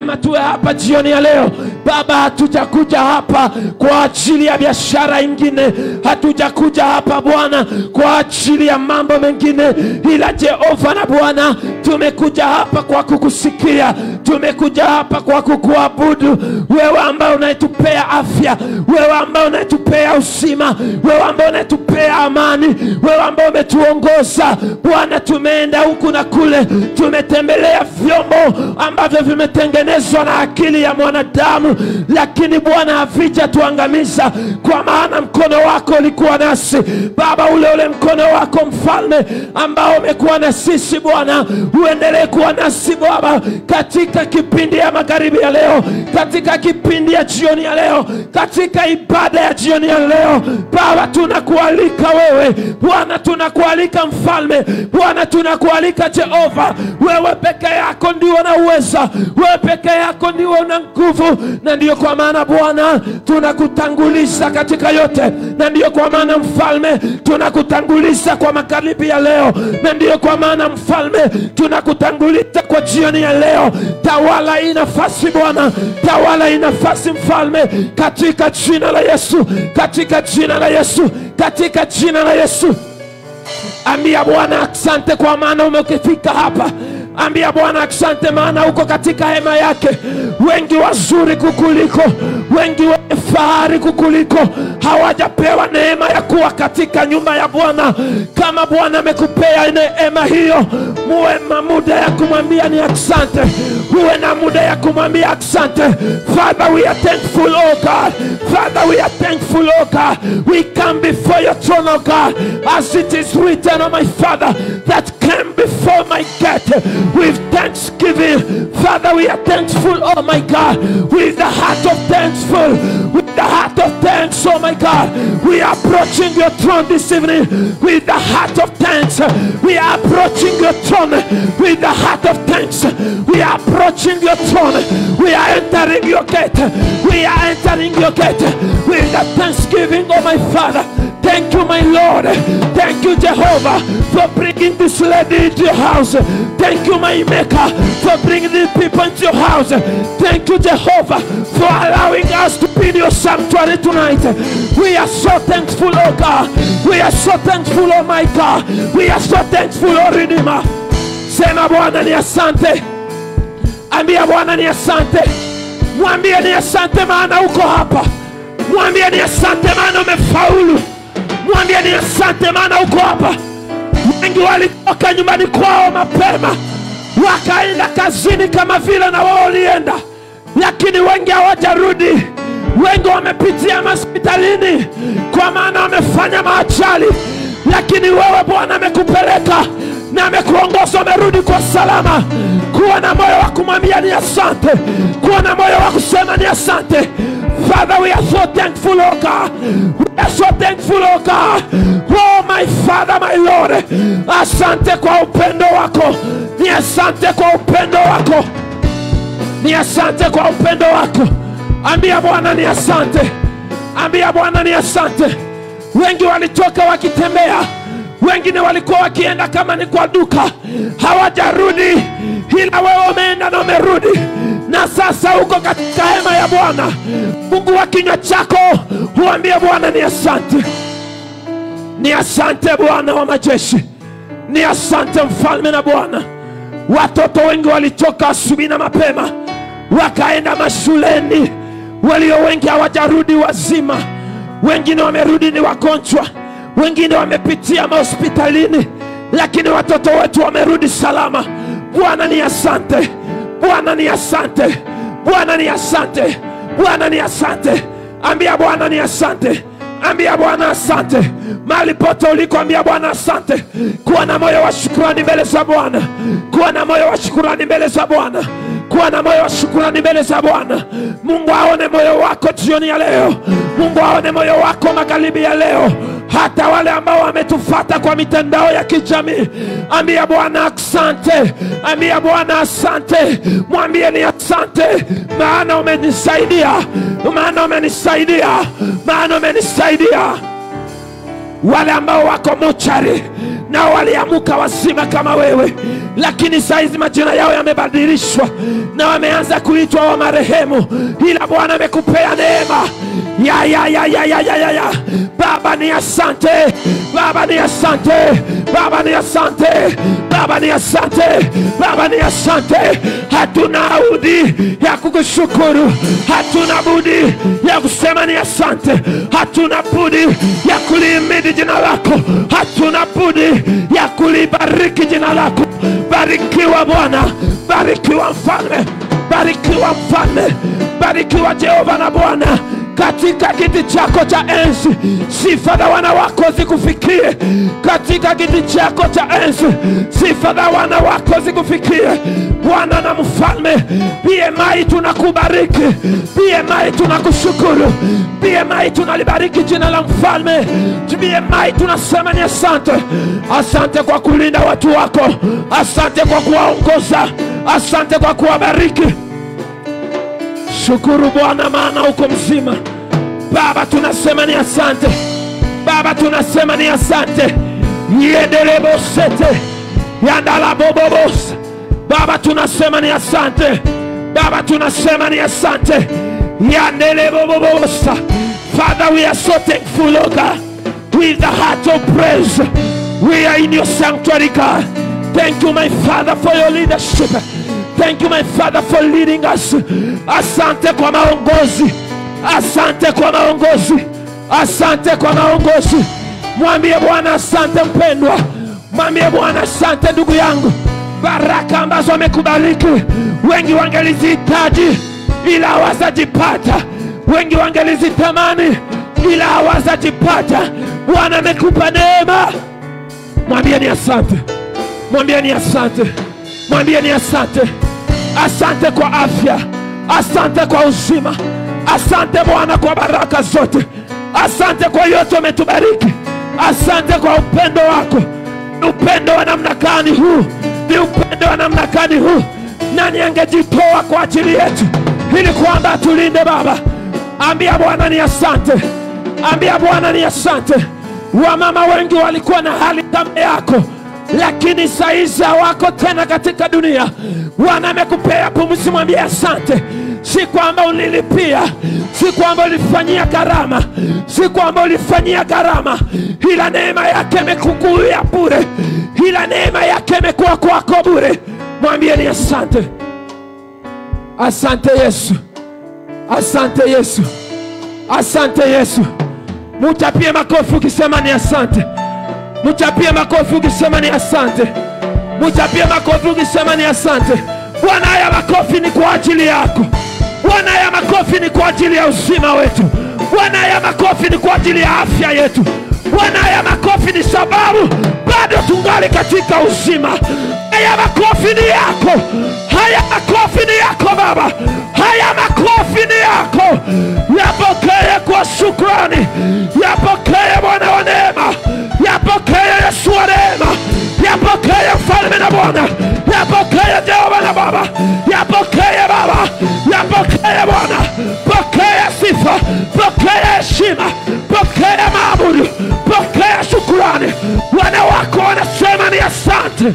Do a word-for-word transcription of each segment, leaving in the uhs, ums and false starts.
Tuwe hapa jioni ya leo Baba, hatujakuja hapa kwa ajili ya biashara ingine, hatujakuja hapa Bwana kwa ajili ya mambo mengine, ila Jehova na Bwana tumekuja hapa kwa kukusikia, tumekuja hapa kwa kukuabudu wewe ambaye unatupea afya, wewe ambaye unatupea uzima, wewe ambaye unatupea amani, wewe ambaye umetuongoza Bwana. Tumeenda huku na kule, tumetembelea vyombo ambavyo vimetengenezwa na akili ya mwanadamu, lakini Bwana havija tuangamiza, kwa maana mkono wako ulikuwa nasi Baba. Ule ule mkono wako Mfalme ambao umekuwa na sisi Bwana, uendelee kuwa nasi Baba katika kipindi ya magharibi ya leo, katika kipindi ya jioni ya leo, katika ibada ya jioni ya leo Baba. Tunakualika wewe Bwana, tunakualika Mfalme Bwana, tunakualika Jehova. Wewe peke yako ndio unaweza, wewe peke yako ndio una nguvu, na ndio kwa maana Bwana tunakutanguliza katika yote, na ndio kwa maana Mfalme tunakutanguliza kwa magharibi ya leo, na ndio kwa maana Mfalme tunakutanguliza kwa jioni ya leo. Tawala hii nafasi Bwana, tawala hii nafasi Mfalme, katika jina la Yesu, katika jina la Yesu, katika jina la Yesu. Ambia Bwana asante kwa maana umefika hapa. Ambia Bwana asante maana uko katika hema yake. Wengi wazuri kukuliko, wengi wenye fahari kukuliko hawajapewa neema ya kuwa katika nyumba ya Bwana. Kama Bwana amekupea neema hiyo, muwe na muda ya kumwambia ni asante, muwe na muda ya kumwambia asante. Father, we are thankful, oh God. Father, we are thankful, oh God. We come before your throne, oh God, as it is written, oh my Father, that came before my gate with thanksgiving. Father, we are thankful, oh my God, with the heart of thankful, with the heart of thanks, oh my God. We are approaching your throne this evening with the heart of thanks. We are approaching your throne with the heart of thanks. We are approaching your throne. We are entering your gate. We are entering your gate with the thanksgiving, oh my Father. Thank you, my Lord. Thank you, Jehovah, for bringing this lady into your house. Thank you, my Maker, for bringing these people into your house. Thank you, Jehovah, for allowing us to be in your sanctuary tonight. We are so thankful, oh God. We are so thankful, oh my God. We are so thankful, oh Redeemer. Sema Bwana ni asante. Ambia Bwana ni asante. Mwambie ni asante maana uko hapa. Mwambie ni asante maana umefaulu. Mwambie ni asante maana uko hapa. Wengi walitoka nyumbani kwao mapema, wakaenda kazini kama vile na wao walienda, lakini wengi hawajarudi. Wengi wamepitia hospitalini kwa maana wamefanya maajali, lakini wewe Bwana amekupeleka na amekuongoza, umerudi kwa salama. Kuwa na moyo wa kumwambia ni asante, kuwa na moyo wa kusema ni asante. Father, we are so thankful, oh God. We are so thankful, oh God. Oh my Father, my Lord. Asante kwa upendo wako. Ni asante kwa upendo wako. Ni asante kwa upendo wako. Ambia Bwana ni asante. Ambia Bwana ni asante. Wengi walitoka wakitembea, wengine walikuwa wakienda kama ni kwa duka, hawajarudi, ila wewe umeenda na umerudi, na sasa uko katika hema ya Bwana. Mungu wa kinywa chako huambia Bwana ni asante. Ni asante Bwana wa majeshi. Ni asante Mfalme na Bwana. Watoto wengi walitoka asubuhi na mapema wakaenda mashuleni, walio wengi hawajarudi wazima. Wengine wamerudi ni wagonjwa, wengine wamepitia hospitalini, lakini watoto wetu wamerudi salama. Bwana ni asante. Bwana ni asante. Bwana ni asante. Bwana ni asante. Ambia Bwana ni asante. Ambia Bwana asante. Mahali pote uliko ambia Bwana asante. Kuwa na moyo wa shukrani mbele za Bwana. Kuwa na moyo wa shukrani mbele za Bwana. Kuwa na moyo wa shukrani mbele za Bwana. Mungu aone moyo wako jioni ya leo. Mungu aone moyo wako magharibi ya leo. Hata wale ambao wametufuata kwa mitandao ya kijamii, ambia Bwana asante. Ambia Bwana asante. Mwambie ni asante maana umenisaidia. Maana umenisaidia. Maana umenisaidia. wale ambao wako mochari na waliamuka wazima kama wewe, lakini saizi majina yao yamebadilishwa na wameanza kuitwa wa marehemu, ila Bwana amekupea neema. Ya ya ya ya ya ya ya ya Baba ni asante, Baba ni asante, Baba ni asante, Baba ni asante, Baba ni asante. Hatuna budi ya kukushukuru, hatuna budi ya kusema ni asante, hatuna budi ya kulimidi jina lako, hatuna budi ya kulibariki jina lako. Barikiwa Bwana, barikiwa Mfalme, barikiwa Mfalme, barikiwa Jehova na Bwana. Katika kiti chako cha enzi, sifa za wana wako zikufikie. Katika kiti chako cha enzi, sifa za wana wako zikufikie. Bwana na Mfalme, B M I tunakubariki, B M I tunakushukuru, B M I tunalibariki jina la Mfalme. B M I tunasema ni asante. Asante kwa kulinda watu wako, asante kwa kuwaongoza, asante kwa kuwabariki. Shukuru Bwana maana uko mzima. Baba tunasema ni asante, Baba tunasema ni asante. Yedelebo sete yandala bobobos. Baba tunasema ni asante, Baba tunasema ni asante. Yandelebo bobobos. Father, we are so thankful, oh God, with the heart of praise. We are in your sanctuary, God. Thank you, my Father, for your leadership. Thank you, my Father, for leading us. Asante kwa maongozi, asante kwa maongozi, asante kwa maongozi. Mwambie Bwana asante mpendwa, mwambie Bwana asante ndugu yangu. Baraka ambazo amekubariki wengi wangelizihitaji ila hawazipata, wengi wangelizitamani ila hawazipata. Bwana amekupa neema. Mwambie ni asante, mwambie ni asante, mwambie ni asante. Asante kwa afya, asante kwa uzima, asante Bwana kwa baraka zote, asante kwa yote umetubariki, asante kwa upendo wako. Upendo wa namna gani huu? Ni upendo wa namna gani huu? Nani angejitoa kwa ajili yetu ili kwamba tulinde Baba? Ambia Bwana ni asante, ambia Bwana ni asante. Wamama wengi walikuwa na hali kama yako, lakini saizi wako tena katika dunia. Bwana amekupea pumzi, mwambie asante. Si kwamba ulilipia, si kwamba ulifanyia gharama, si kwamba ulifanyia gharama, ila neema yake imekukuia bure, ila neema yake imekuwa kwako bure. Mwambie ni asante. Asante Yesu, asante Yesu, asante Yesu. Mutapie makofi ukisema ni asante. Mutapie makofi ukisema ni asante. Mutapie makofi ukisema ni asante. Bwana, haya makofi ni kwa ajili yako. Bwana, haya makofi ni kwa ajili ya uzima wetu. Bwana, haya makofi ni kwa ajili ya afya yetu. Bwana, haya makofi ni sababu bado tungali katika uzima. Haya makofi ni yako, haya makofi ni yako Baba, haya makofi ni yako. Yapokee kwa shukrani, yapokee Bwana wa neema, yapokee Yesu wa neema, yapokee Mfalme na Bwana, yapokee Jehova na Baba, yapokee Baba, yapokee Bwana. Pokea sifa, pokea heshima, pokea maabudu, pokea shukrani. Wana wako wanasema ni asante.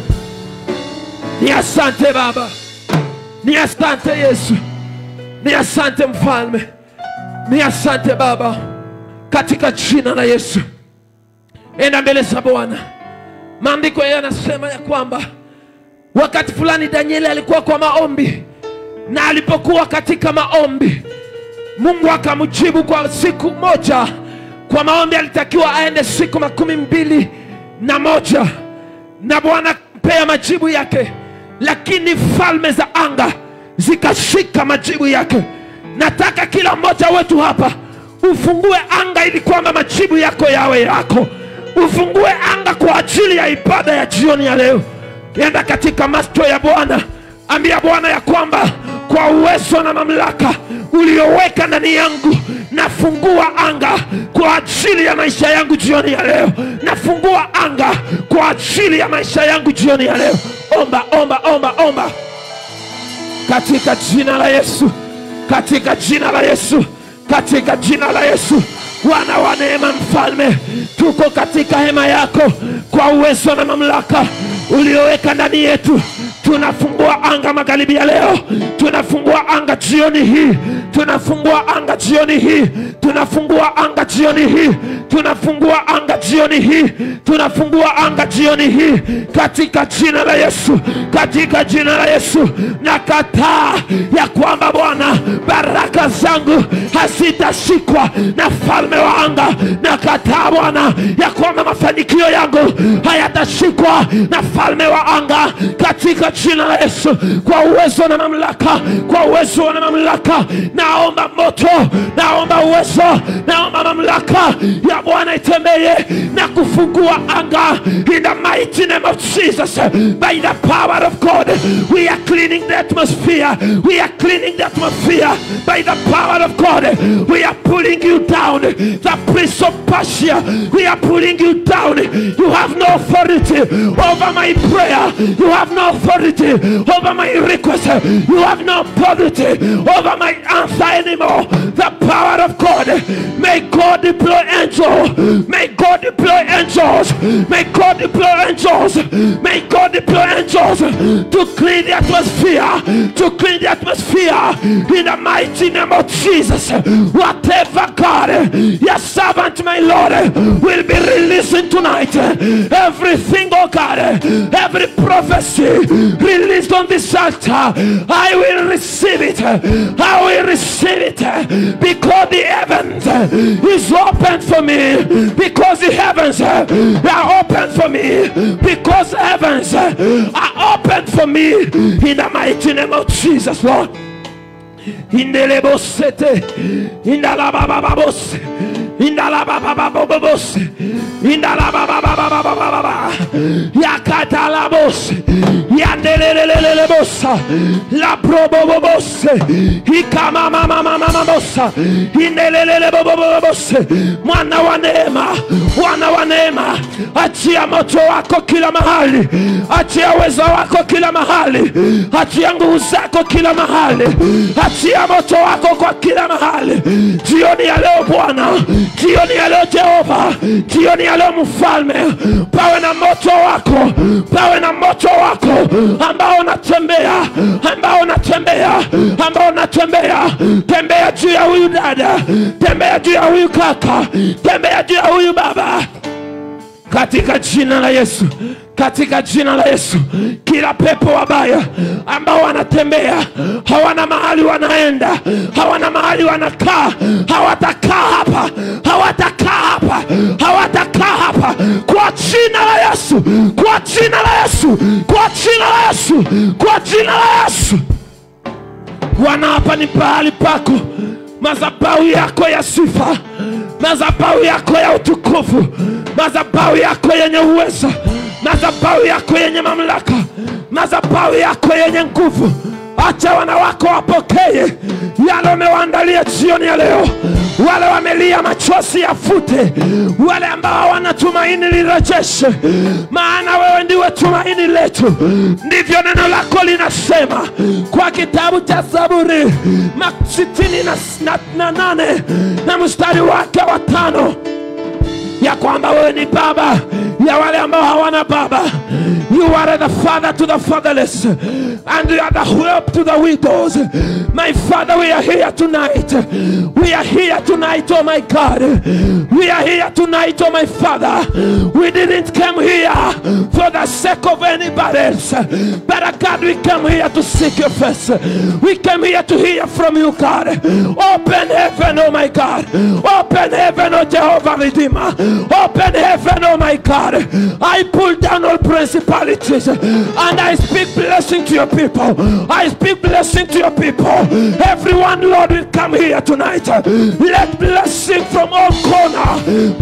Ni asante Baba, ni asante Yesu, ni asante Mfalme, ni asante Baba, katika jina la Yesu. Enda mbele za Bwana. Maandiko yanasema ya kwamba wakati fulani Danieli alikuwa kwa maombi, na alipokuwa katika maombi Mungu akamjibu kwa siku moja. Kwa maombi alitakiwa aende siku makumi mbili na moja, na Bwana ampea majibu yake, lakini falme za anga zikashika majibu yake. Nataka kila mmoja wetu hapa ufungue anga ili kwamba majibu yako yawe yako. Ufungue anga kwa ajili ya ibada ya jioni ya leo. Enda katika macho ya Bwana, ambia Bwana ya kwamba kwa uwezo na mamlaka ulioweka ndani yangu, nafungua anga kwa ajili ya maisha yangu jioni ya leo. Nafungua anga kwa ajili ya maisha yangu jioni ya leo. Omba, omba, omba, omba. Katika jina la Yesu, katika jina la Yesu, katika jina la Yesu. wana wa neema mfalme, tuko katika hema yako kwa uwezo na mamlaka ulioweka ndani yetu. Tunafungua anga magharibi ya leo, tunafungua anga jioni hii, tunafungua anga jioni hii, tunafungua anga jioni hii, tunafungua anga jioni hii, tunafungua anga jioni hii katika jina la Yesu, katika jina la Yesu. Nakataa ya kwamba Bwana baraka zangu hazitashikwa na falme wa anga. Nakataa Bwana ya kwamba mafanikio yangu hayatashikwa na falme wa anga katika jina la Yesu. Kwa uwezo na mamlaka, kwa uwezo na mamlaka, naomba moto, naomba uwezo, naomba mamlaka ya Bwana itembee na kufungua anga in the mighty name of Jesus. By the power of God, we are cleaning the atmosphere. We are cleaning the atmosphere by the power of God. We are pulling you down, the prince of Persia. We are pulling you down. You have no authority over my prayer. You have no authority over my request. You have no authority over my answer anymore. The power of God. May God deploy angels. May God deploy angels. May God deploy angels. May God deploy angels to clean the atmosphere. To clean the atmosphere in the mighty name of Jesus. Whatever God, your servant, my Lord, will be releasing tonight. Everything, oh God, every prophecy released on this altar, I will receive it. I will receive it because the heavens is open for me. Because the heavens are open for me. Because the heavens are open for me in the mighty name of Jesus, Lord. In the lebosete, in the labababos, in the labababos, in the lababababababa, yakatalabos, yandelelelelebosa, la probobos, ikamamamamamamosa, indelelelebobobos. Mwana wa neema, mwana wa neema, achia moto wako kila mahali, achia uwezo wako kila mahali, achia nguvu zako kila mahali, achia moto wako kwa kila mahali. Jioni ya leo Bwana, jioni ya leo Jehova, jioni ya leo Mfalme, pawe na moto wako, pawe na moto wako ambao unatembea, ambao unatembea, ambao unatembea. Tembea juu ya huyu dada, tembea juu ya huyu kaka, tembea juu ya huyu baba katika jina la Yesu. Katika jina la Yesu, kila pepo wabaya ambao wanatembea, hawana mahali wanaenda, hawana mahali wanakaa, hawatakaa hapa, hawatakaa hapa, hawatakaa hapa kwa jina la Yesu, kwa jina la Yesu, kwa jina la Yesu, kwa jina la Yesu. Bwana, hapa ni pahali pako, madhabahu yako ya sifa, madhabahu yako ya utukufu, madhabahu yako yenye uwezo, madhabahu yako yenye mamlaka, madhabahu yako yenye nguvu. Acha wana wako wapokee yale umewaandalia jioni ya leo. Wale wamelia machozi yafute, wale ambao wanatumaini lirejeshe, maana wewe ndiwe tumaini letu. Ndivyo neno lako linasema kwa kitabu cha Zaburi sitini na nane na mstari wake wa tano, ya kwamba wewe ni baba ya wale ambao hawana baba. You are the father to the fatherless, and you are the help to the widows. My Father, we are here tonight. We are here tonight, oh my God. We are here tonight, oh my Father. We didn't come here for the sake of anybody else, but God, we come here to seek your face. We came here to hear from you, God. Open heaven, oh my God. Open heaven, oh Jehovah Redeemer. Open heaven, oh my God. I pull down all principalities and I speak blessing to your people. I speak blessing to your people. Everyone, Lord, will come here tonight. Let blessing from all corners.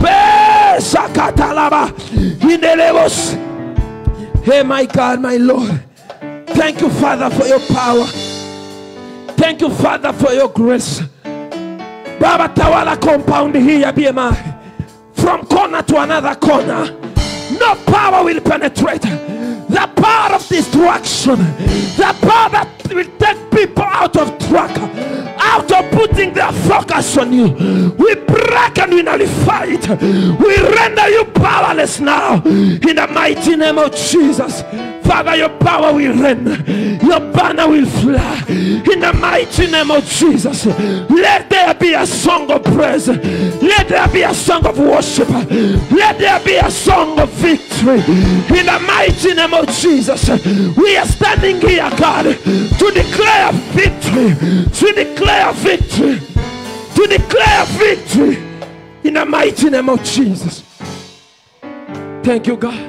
Hey, my God, my Lord. Thank you, Father, for your power. Thank you, Father, for your grace. Baba, tawala compound here, B M I. From corner to another corner, no power will penetrate. The power of destruction, the power that will take people out of track, out of put setting their focus on you. We break and we nullify it. We render you powerless now in the mighty name of Jesus. Father, your power will reign. Your banner will fly in the mighty name of Jesus. Let there be a song of praise. Let there be a song of worship. Let there be a song of victory in the mighty name of Jesus. We are standing here, God, to declare victory, to declare victory, to declare victory in the mighty name of Jesus. Thank you, God.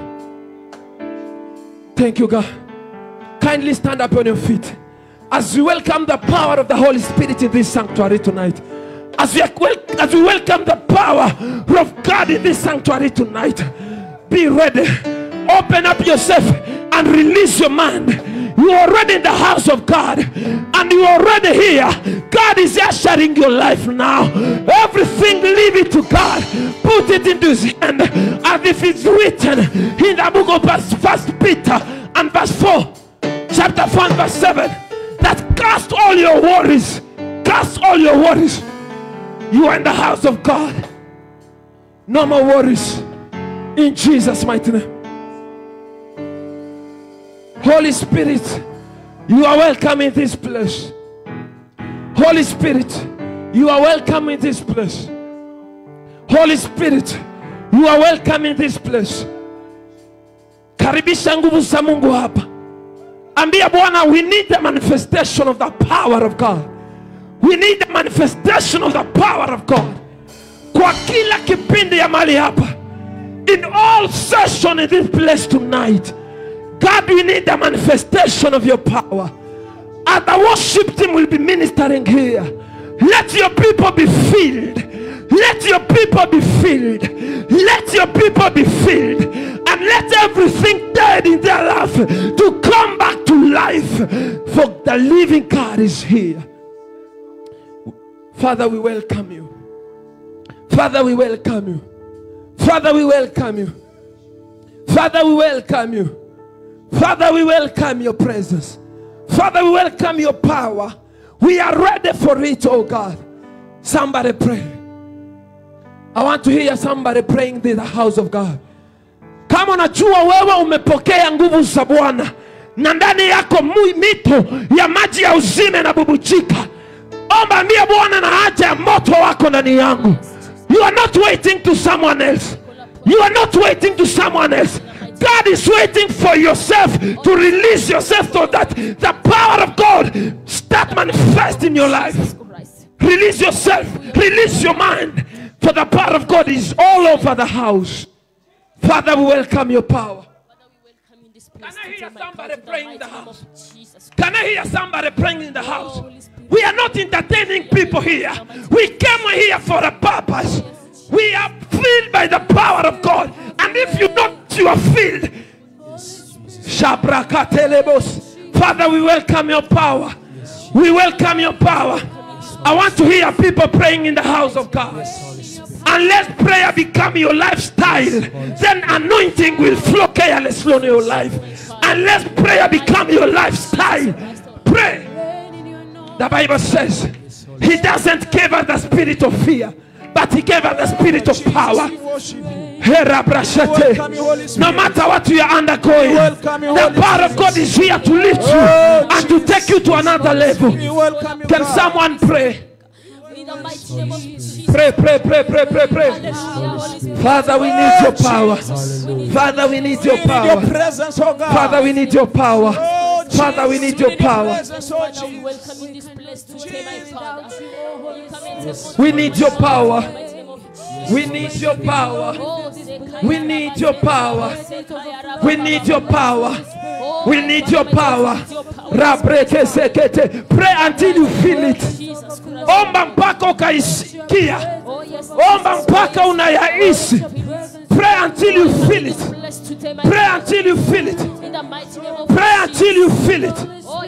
Thank you, God. Kindly stand up on your feet as we welcome the power of the Holy Spirit in this sanctuary tonight. As we, as we welcome the power of God in this sanctuary tonight, be ready. Open up yourself and release your mind. You are already in the house of God and you are already here. God is ushering your life now. Everything, leave it to God. Put it into his hand as if it's written in the book of First Peter and verse four, chapter four and verse seven, that cast all your worries, cast all your worries. You are in the house of God. No more worries in Jesus' mighty name. Holy Spirit, you are welcome in this place. Holy Spirit, you are welcome in this place. Holy Spirit, you are welcome in this place. Karibisha nguvu za Mungu hapa. Ambia Bwana, we need the manifestation of the power of God. We need the manifestation of the power of God. Kwa kila kipindi ya mali hapa. In all session in this place tonight. God, we need the manifestation of your power. As the worship team will be ministering here, let your people be filled. Let your people be filled. Let your people be filled. And let everything dead in their life to come back to life. For the living God is here. Father, we welcome you. Father, we welcome you. Father, we welcome you. Father, we welcome you. Father, we welcome your presence. Father, we welcome your power. We are ready for it, oh God. Somebody pray. I want to hear somebody praying in the house of God. Kama unajua wewe umepokea nguvu za Bwana na ndani yako mito ya maji ya uzima inabubujika, omba ambia Bwana na haja ya moto wako ndani yangu. You are not waiting to someone else. You are not waiting to someone else. God is waiting for yourself to release yourself so that the power of God start manifesting in your life. Release yourself. Release your mind. For the power of God is all over the house. Father, we welcome your power. Can I hear somebody praying in the house? Can I hear somebody praying in the house? We are not entertaining people here. We came here for a purpose. We are filled by the power of God. And if you don't, you are filled. Father, we welcome your power. We welcome your power. I want to hear people praying in the house of God. Unless prayer become your lifestyle, then anointing will flow carelessly on your life. Unless prayer become your lifestyle, pray. The Bible says he doesn't give us the spirit of fear, but he gave us the spirit of power. No matter what you are undergoing, the power of God is here to lift you and to take you to another level. Can someone pray? Pray, pray, pray, pray, pray, pray. Father, we need your power. Father, we need your power. Father, we need your power. Father, we need your power. We need your power. We need your power. We need your power. We need your power. We need your power. Pray until you feel it. Omba mpaka ukaisikia. Omba mpaka unayaishi. Pray until you feel it. Pray until you feel it. Pray until you feel it.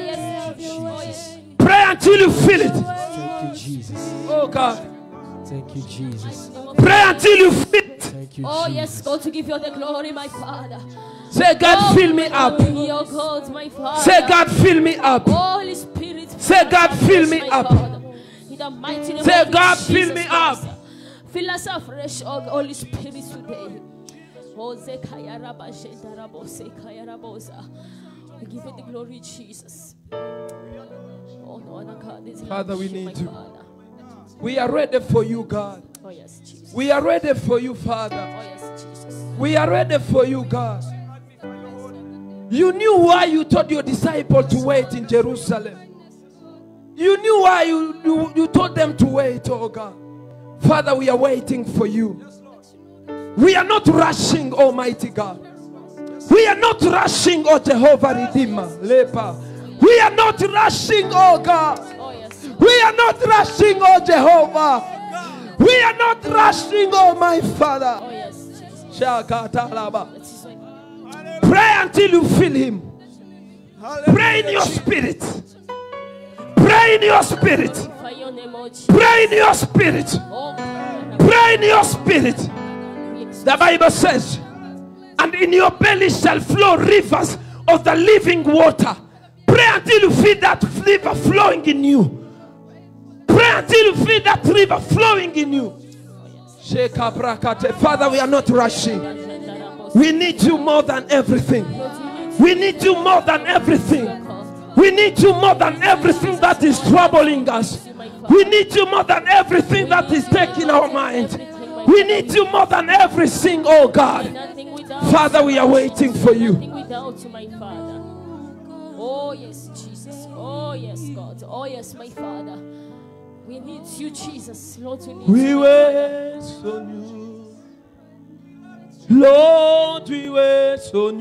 Pray until you feel it. Oh God. Thank you, Jesus. Pray until you feel it. Thank you, Oh Jesus. yes, God, to give you the glory, my Father. Say, God, fill me up. Oh God, my Father. Say, God, fill me up. Holy Spirit. Say, God, fill me up. the mighty name Say, of God, Jesus fill me Christ. up. Fill us afresh, oh Holy Spirit, today. Oh, Zekaya Rabba Shenda Rabo Sekaya Rabosa. We give you the glory, Jesus. Oh, no other God is Father, we like you, need my you. Father. We are ready for you, God. Oh, yes, Jesus. We are ready for you, Father. Oh, yes, Jesus. We are ready for you, God. You knew why you told your disciples to wait in Jerusalem. You knew why you, you, you told them to wait, oh God. Father, we are waiting for you. We are not rushing, Almighty God. We are not rushing, oh Jehovah Redeemer. Lepa. We are not rushing, oh God. Oh, yes. We are not rushing, oh Jehovah. We are not rushing, oh my Father. Oh, yes, Jesus. Shakatalaba. Let's just wait. Pray until you feel him. Pray in your spirit. Pray in your spirit. For your name, oh Jesus. Pray in your spirit. Oh, God. Pray in your spirit. We exalt The Bible says, and in your belly shall flow rivers of the living water. Pray until you feel that river flowing in you. Pray until you feel that river flowing in you. Father, we are not rushing. We need you more than everything. We need you more than everything. We need you more than everything that is troubling us. We need you more than everything that is taking our mind. We need you more than everything, oh God. Nothing without Father, we are waiting for you. Nothing without you, my Father. Oh, yes, Jesus. Oh, yes, God. Oh, yes, my Father. We need you, Jesus. Lord, we need We you. wait on you. Lord, we wait on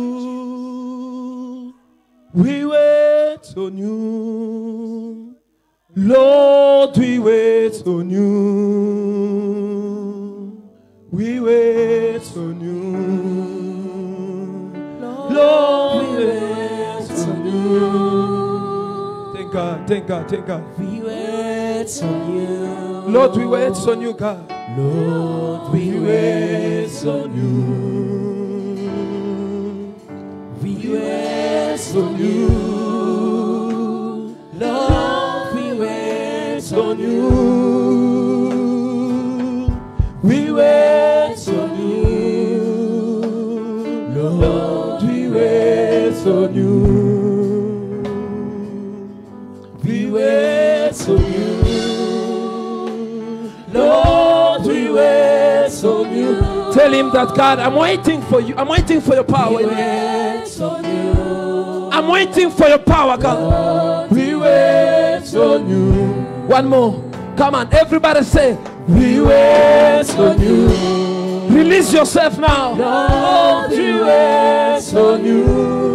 you. We wait on you. Lord, we wait on you. We wait on you. Lord, we wait on you. Thank God, thank God, thank God. We wait on you. Lord, we wait on you, God. Lord, we wait on you. We wait on you. Lord, we wait on you. We wait on you. Lord, we wait on you. We wait on you. Lord, we wait on you. Tell him that, God, I'm waiting for you. I'm waiting for your power. We wait on you. I'm waiting for your power, God. Lord, we wait on you. One more. Come on, everybody say, We wait on you. release yourself now. Lord, we wait on you.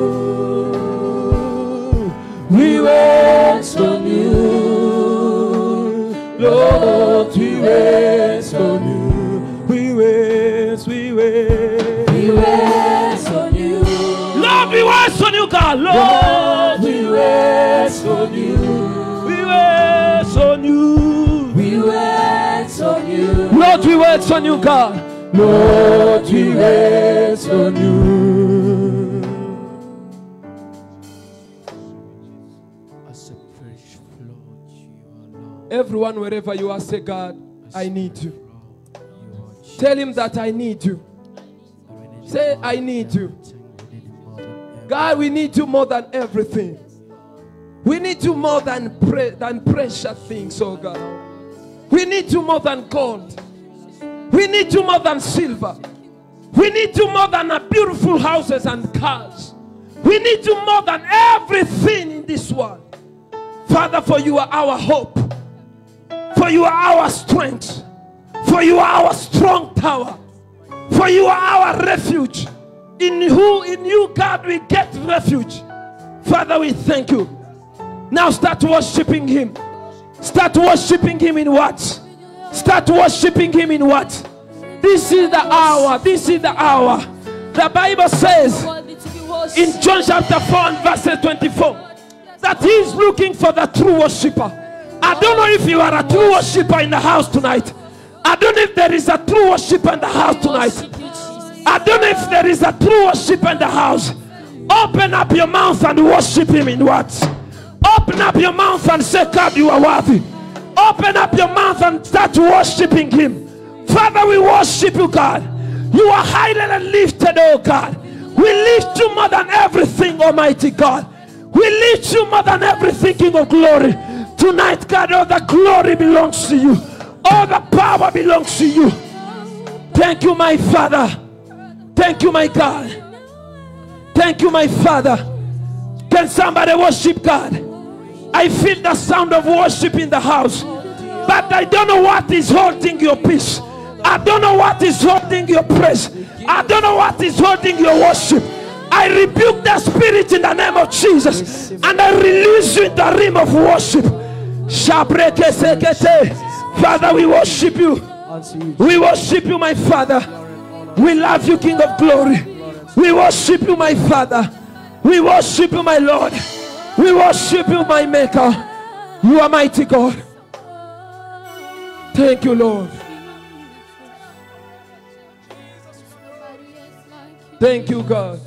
We wait on you. Lord, we wait on you. We wait, we wait. We wait on you. Lord, we wait on you, God. Lord, Lord, we wait on you. we wait on you. We wait on you. Lord, we wait on you, God. Lord, we wait on you. As a fresh flow, you are Everyone, wherever you are, say, God, I need you. Lord. Tell him that I need you. Say, I need you. God, we need you more than everything. We need you more than, pre than precious things, oh God. We need you more than gold. We need you more than silver. We need you more than a beautiful houses and cars. We need you more than everything in this world. Father, for you are our hope. For you are our strength. For you are our strong tower. For you are our refuge. In who, in you, God, we get refuge. Father, we thank you. Now start worshiping him. Start worshiping him in what? Start worshiping him in what? This is the hour. This is the hour. The Bible says in John chapter four and verse twenty-four that he is looking for the true worshiper. I don't know if you are a true worshiper in the house tonight. I don't know if there is a true worshiper in the house tonight. I don't know if there is a true worshiper in the house. Open up your mouth and worship him in what? Open up your mouth and say, God, you are worthy. Open up your mouth and start worshiping him. Father, we worship you, God. You are highly and lifted, oh God. We lift you more than everything, Almighty God. We lift you more than everything, King of glory. Tonight, God, all the glory belongs to you. All the power belongs to you. Thank you, my Father. Thank you, my God. Thank you, my Father. Can somebody worship God? I feel the sound of worship in the house, but I don't know what is holding your peace. I don't know what is holding your praise. I don't know what is holding your worship. I rebuke the spirit in the name of Jesus, and I release you in the realm of worship. Father, we worship you. We worship you, my Father. We love you, King of glory. We worship you, my Father. We worship you, my Lord. We worship you, my Maker. You are mighty God. Thank you, Lord. Thank you, God.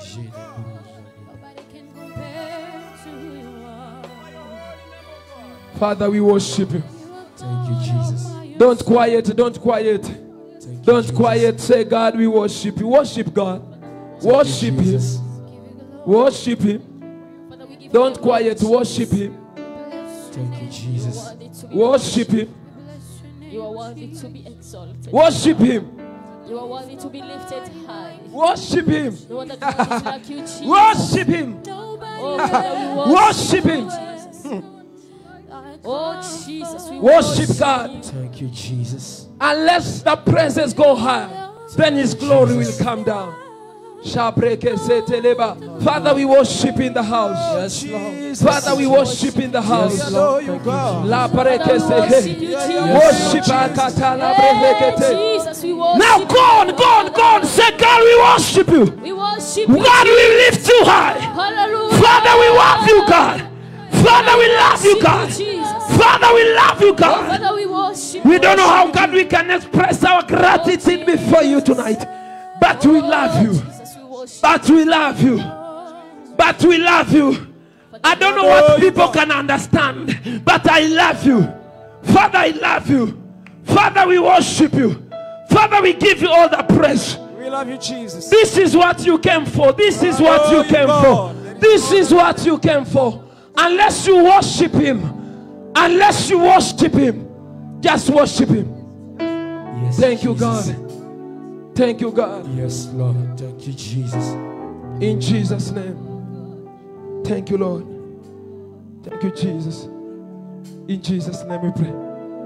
Father, we worship you. Thank you, Jesus. Don't quiet, don't quiet. Thank Don't you, quiet. Say, God, we worship you. Worship God. Worship him. Jesus. Worship him. Don't quiet. Worship him. Thank you, Jesus. Worship him. You are worthy to be exalted. Worship him. You are worthy to be lifted high. Worship him. No other God is like you, Jesus. Worship him. Oh, Father, we Worship him. Jesus. Oh, Jesus, we Worship God. Thank you, Jesus. Unless the presence go higher, then his glory will come down. Father, we worship in the house. Yes, Lord. Father, we worship in the house. Yes, Lord. Thank you, La worship you, Jesus. Worship Akatala Brekete. Jesus, we worship Now go on, go on, go on. Say, God, we worship you. We worship you. God, we lift you high. Hallelujah. Father, we love you, God. Father, we love you, God. Jesus. Father, we love you, God. Father, we worship We don't know how, God, we can express our gratitude before you tonight. But we love you. But we love you. But we love you. I don't know what people can understand, but I love you. Father, I love you. Father, we worship you. Father, we give you all the praise. We love you, Jesus. This is what you came for. This is what you came for. This is what you came for. Unless you worship him, unless you worship him, just worship him. Yes, Thank you, Jesus. God. Thank you, God. Yes, Lord. Thank you, Jesus. In Jesus' name. Thank you, Lord. Thank you, Jesus. In Jesus' name we pray.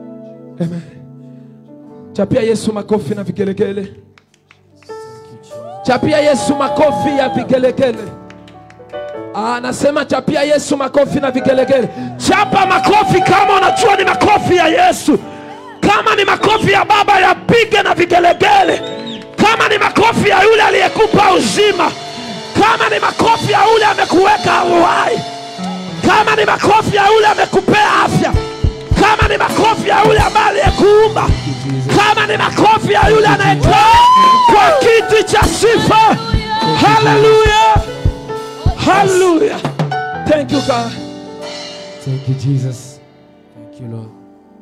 Amen. Chapia Yesu makofi na vigelegele. Chapia Yesu makofi ya vigelegele. Ah, nasema chapia Yesu makofi na vigelegele. Chapa makofi kama unajua ni makofi ya Yesu. Kama ni makofi ya Baba, yapige na vigelegele. Kama ni makofi ya yule aliyekupa uzima. Kama ni makofi ya yule amekuweka uhai. Kama ni makofi ya yule amekupea afya. Kama ni makofi ya yule ambaye aliyekuumba. Kama ni makofi ya yule anayekaa kwa kiti cha sifa. Hallelujah. Hallelujah. Thank you, God. Thank you, Jesus. Thank you, Lord.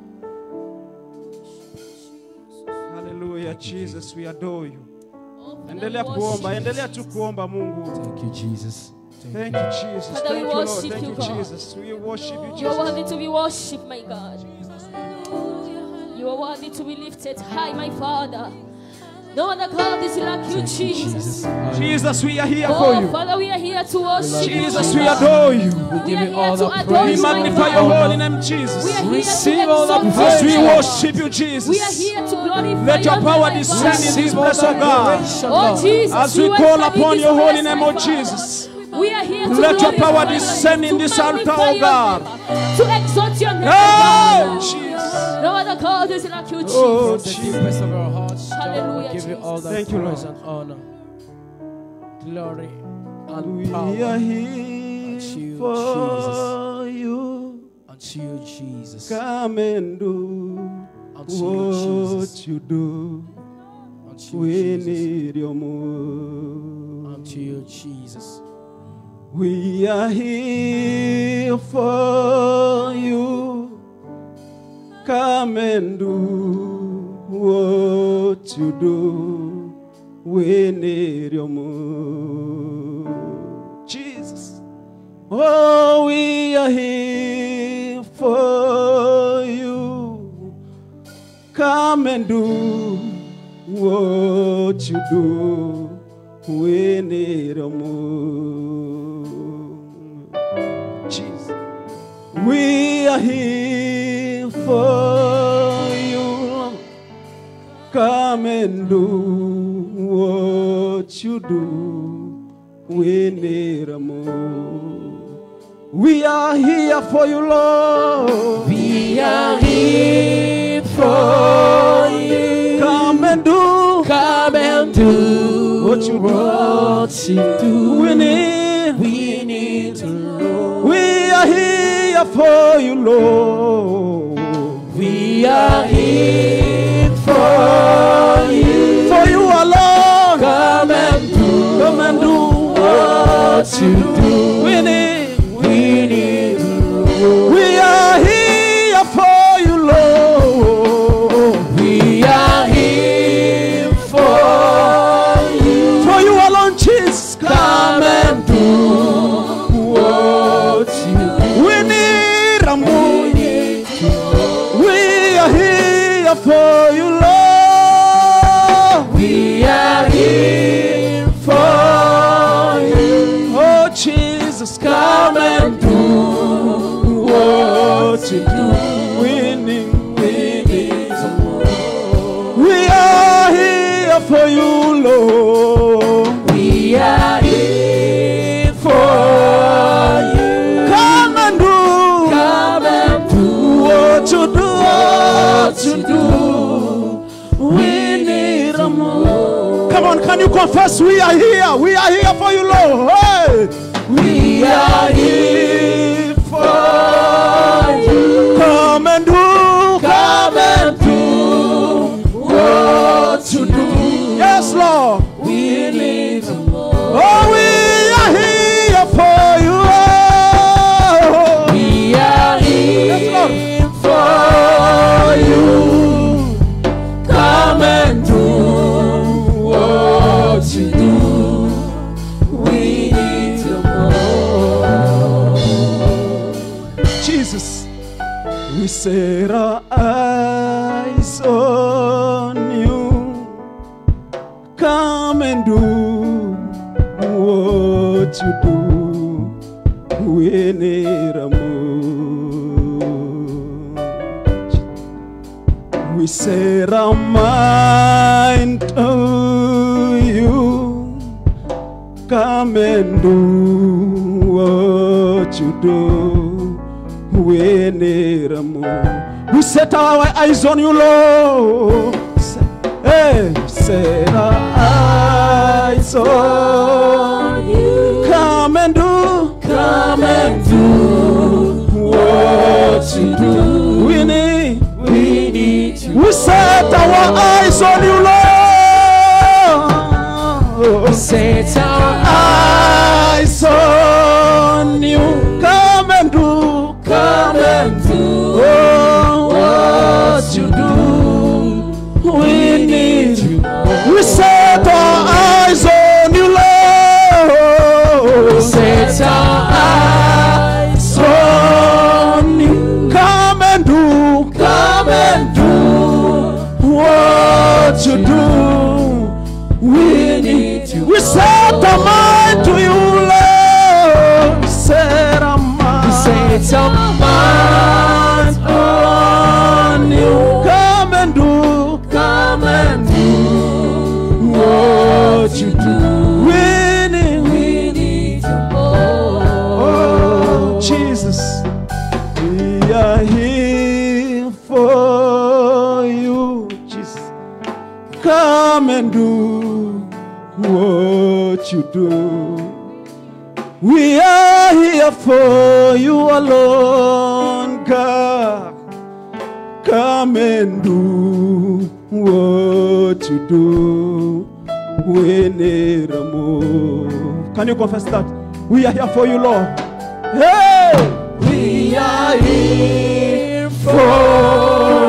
Hallelujah, Jesus, we adore you. Endelea kuomba, endelea tu kuomba Mungu. Thank you, Jesus. Thank you, Jesus. Father, Thank we you, Lord. worship Thank you, you, God. Jesus. We worship you, You are Jesus. worthy to be worshipped, my God. You are worthy to be lifted high, my Father. No other God is like you, Thank you, Jesus. Jesus. Hallelujah. Jesus, we are here for Oh, you. Father, we are here to worship you. Jesus, my we God. adore you. We We give are you here all to the adore praise. We you, my magnify God. your holy name, We Jesus. are here Receive to all the exalt As we you. worship you, We are Jesus. here to glorify Let your name, power my descend God. in this Receive all place, the oh God. adoration, Oh, Lord. Jesus, As we you call enter in upon this your holy place, name, my oh God. Jesus. We are here to Let your glorify power your descend name, in to this altar, magnify oh your God. name, to exalt your name, Oh, my God. Jesus. No other God is like you, Jesus. Oh, From the Jesus. deepest of our hearts, Hallelujah, we give you all the Thank you, praise Lord. and honor, glory and We power are here unto you, for you. unto you, Jesus, Come and do unto you, Jesus, what you do. unto you, We Jesus, need your move. unto you, Jesus. We are here for you. come and do what you do. We need your move. Jesus. Oh, we are here for you. Come and do what you do. We need a move. Jesus. We are here for you. Come and do what you do. We need a move. We are here for you, Lord. We are here for you. Come and do, come and do what you do. What you do. We need, we need to know. We are here for you, Lord. We are here for you. For you alone. Come and do, come and do what you do. We need. We need to know. We are here for you, Lord. We are here for you. For you alone, Jesus. Come and do what you do. We need a move. We are here for you, Lord. We are here for you. Oh, Jesus, come and do what you do. We need, we need some more. We are here for you, Lord. We are here for you. Come and do, come and do what you do, what you do. We need a more. Come on, can you confess? We are here. We are here for you, Lord. Hey. We are here for you. Come and do, come and do what you do. Yes, Lord. We need more. Oh, we are here for you. Oh. We are here yes, for you. Come and do what you do. We need more. Jesus, we set our eyes on you. Come and do what you do. We need a move. We set our mind on you. Come and do what you do. We need a move. We set our eyes on you, Lord. Hey, set our eyes on you. Come and do, come and do what you do. We need, we need to. We set our eyes on you, Lord. We set our eyes on you. Come and do, come and do oh, what you do. We need you. We set our eyes on you, Lord. We set our eyes on you. Come and do, come and do what you do. We need you. We set our mind to you, Lord. Set our mind. We set our mind on you. Come and do, come and do what you do. We need, we need you. Oh, oh, Jesus, we are here for you. Jesus, come and do what you do. We are here for you alone, God. Come and do what you do. We need a move. Can you confess that? We are here for you, Lord. Hey! We are here for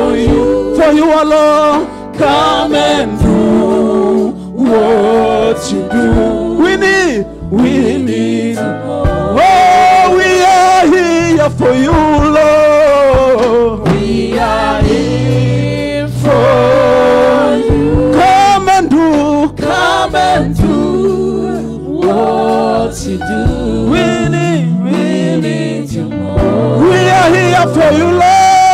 you alone. Come and do what you do. We need, we need. Oh, we are here for you, Lord. We are here for you. Come and do, Come and do what you do. we need, We need you more. we are here for you, Lord.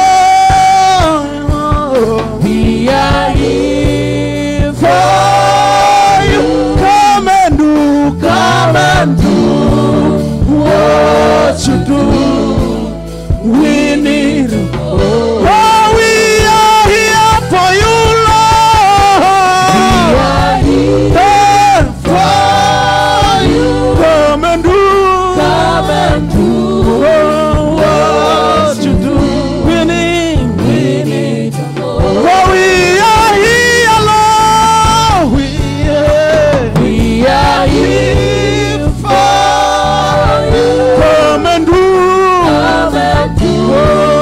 We are here For for you, you. come and do, Come and do what you do. We need. Oh, we are here for you, Lord. We are here Come, for you. come and do Come and do what you do. We need. we need you more. Oh, we are here, Lord. We are. We are here for you. Come and do Come and do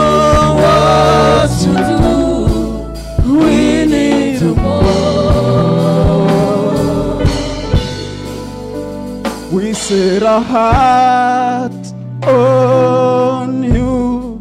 what what you do. we need. You more. We set our heart on you.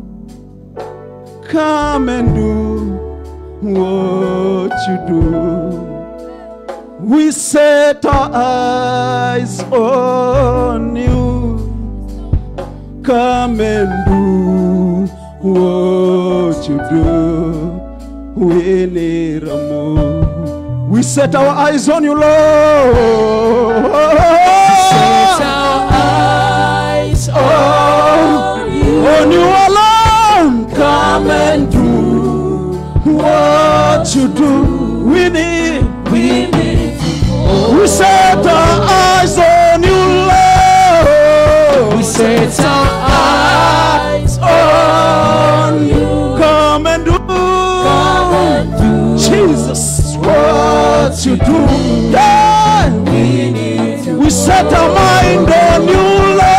Come and do what you do. We set our eyes on you. Come and do what you do. We need a move. We set our eyes on you, Lord. Set our eyes on you. On you alone. Come and do What you do, we need. we need you more. We set our eyes on you, Lord. We set our eyes on you. Come and do, Come and do Jesus, what you do. Yeah. we need you. We set our mind on you,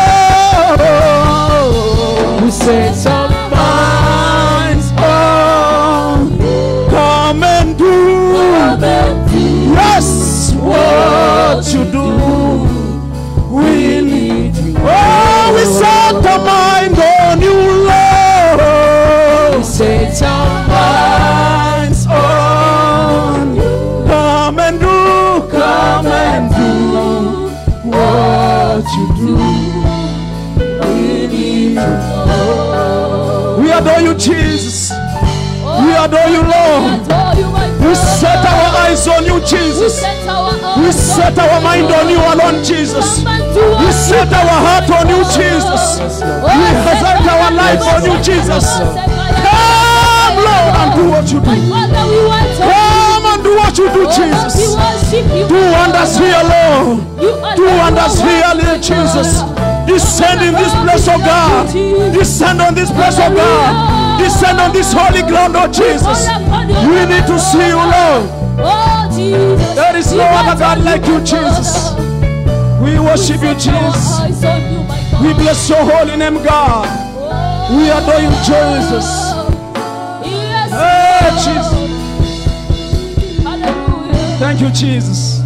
Lord. We set our minds on. Come and do, Come and do yes, what you do. We need. you. Oh, we set our mind on you, We Lord. set our minds On you. Come and do, Come and do what you do. we need you more. We adore you, Jesus. We adore you, We Lord. adore you, my We Father. set our eyes on you, We Jesus. set our We eyes set on our you, mind on you Lord. alone, Jesus. Come and do We what set you our do, heart on you, Lord. Jesus. Oh, We set set our life on you, Jesus. Come, Lord, and do what you My do. Father, we want to Come and do what you do, Oh, we Jesus. worship you. Do wonders here, Lord. You are Do the wonders one here, worthy, Lord Jesus. Lord. Descend in this place, oh God. Descend on this place, oh God. Descend on this holy ground, oh Jesus. We need to see you, Lord. Oh, Jesus. There is no We other want God to like do you, it, Jesus. Father. We worship you, Set our Jesus. eyes on you, my God. We bless your holy name, God. Oh, We adore you, Jesus. Yes, Hey, Lord. Jesus. Hallelujah. Thank you, Jesus.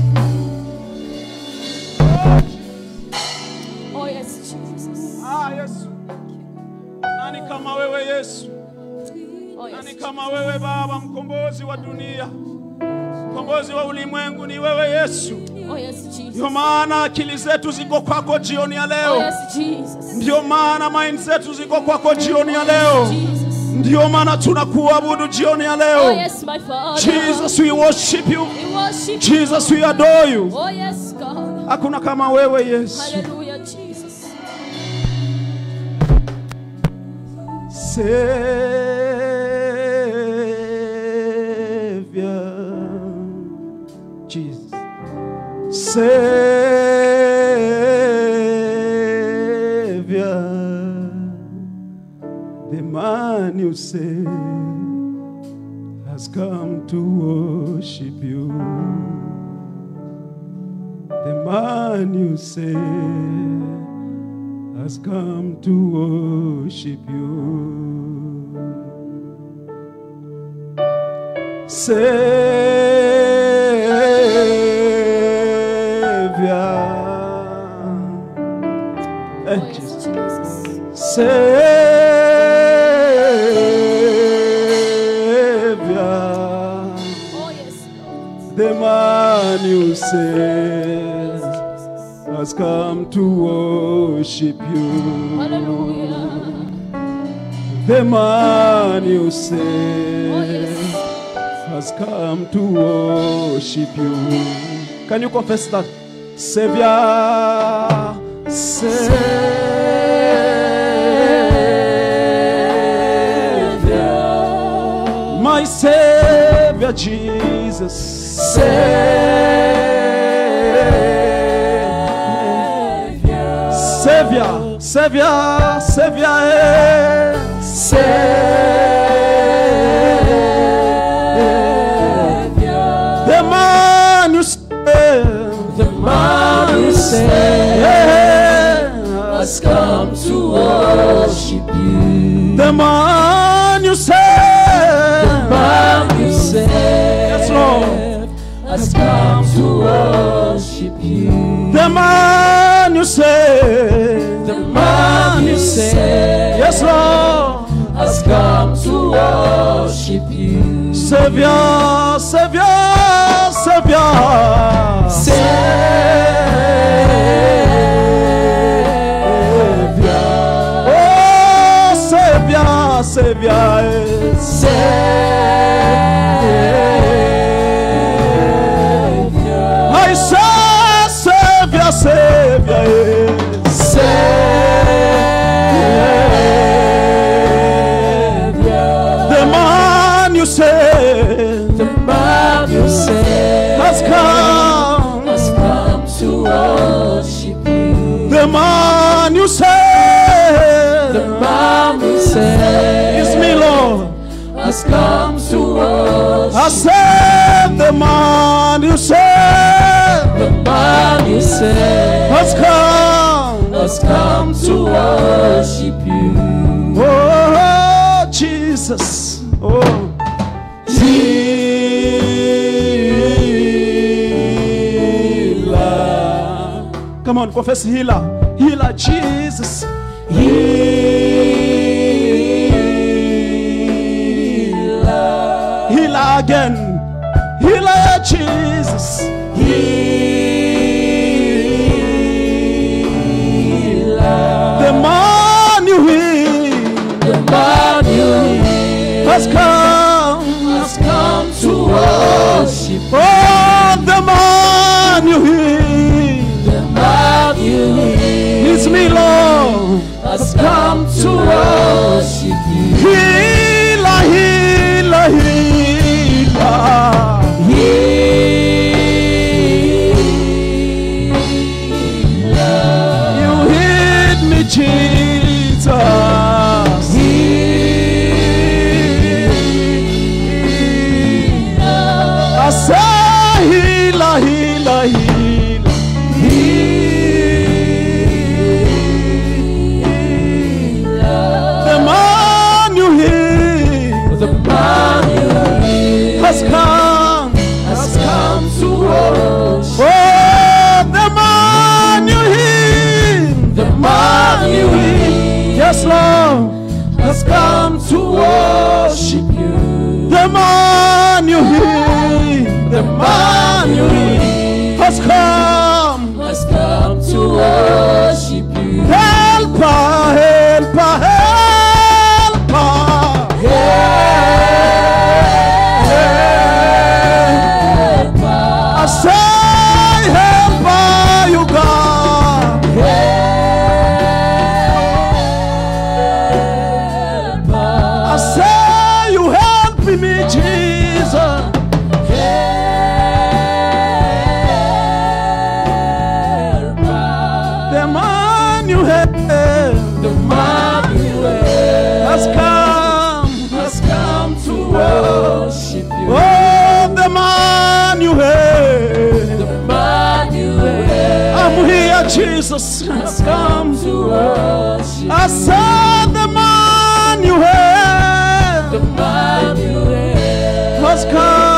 Oh, yes, Jesus. Ah, Yesu. Nani kama wewe Yesu? Oh, yes. Nani kama wewe Baba, mkombozi wa dunia, mkombozi wa ulimwengu ni wewe Yesu. Oh, yes, Jesus. Ndio maana akili zetu ziko kwako jioni ya Oh, leo. yes, Jesus. Ndio maana mind zetu ziko kwako jioni ya leo. Jesus. Ndio maana tunakuabudu jioni ya Oh, leo. yes, my Father. Jesus, we worship you. We worship you. Jesus, we adore you. Oh, yes, God. Hakuna kama wewe Yesu. Hallelujah, Jesus. Savior, Jesus, Savior, the man you say has come to worship you. The man you say has come to worship you. Savior. Oh, yes, Jesus. Savior. Oh, yes, Lord. The man you saved has come to worship you. Hallelujah. The man you Oh, saved yes. has come to worship you. Can you confess that? Savior, Savior, my Savior Jesus, Savior, Savior, Savior, Savior, eh. Savior, the man you saved, the man you saved has come to worship you. The man you saved, the man you saved, yes, Lord, has come to worship you. The man you saved, the man you saved, yes, Lord, has come to worship you. Savior, Savior, Savior, Savior, oh Savior, Savior, Savior, I say Savior, Savior, Savior, the man you saved, the man you saved has come, has come to worship you. The man you saved, the man you saved, it's me, Lord, has come to worship. I said the man you saved, the man you saved has come, has come to worship you. Oh Jesus, oh healer. Come on, confess healer, healer Jesus, healer, healer again, healer Jesus, healer, the man you heal, the man you heal has come, has come to worship. Oh, the man you heal, the man you heal, it's me, Lord, has come to worship you. Healer, healer, healer, healer, you hit me, Jesus. Healer, I say healer, healer, healer, healer, the man you heal, the man you heal has come, has come to worship. Oh, the man you heal, the man you heal, yes, Lord, has come to worship you. The man you heal, the man you heal has come, has come to worship you. Helper, helper, helper, helper, I say helper, you God, helper, I say you help me, Jesus. The man you have, the man you have has come, has come to worship you. Oh, the man you have, the man you have, I'm here, Jesus, has come to worship. I said the man you have, the man you have has come.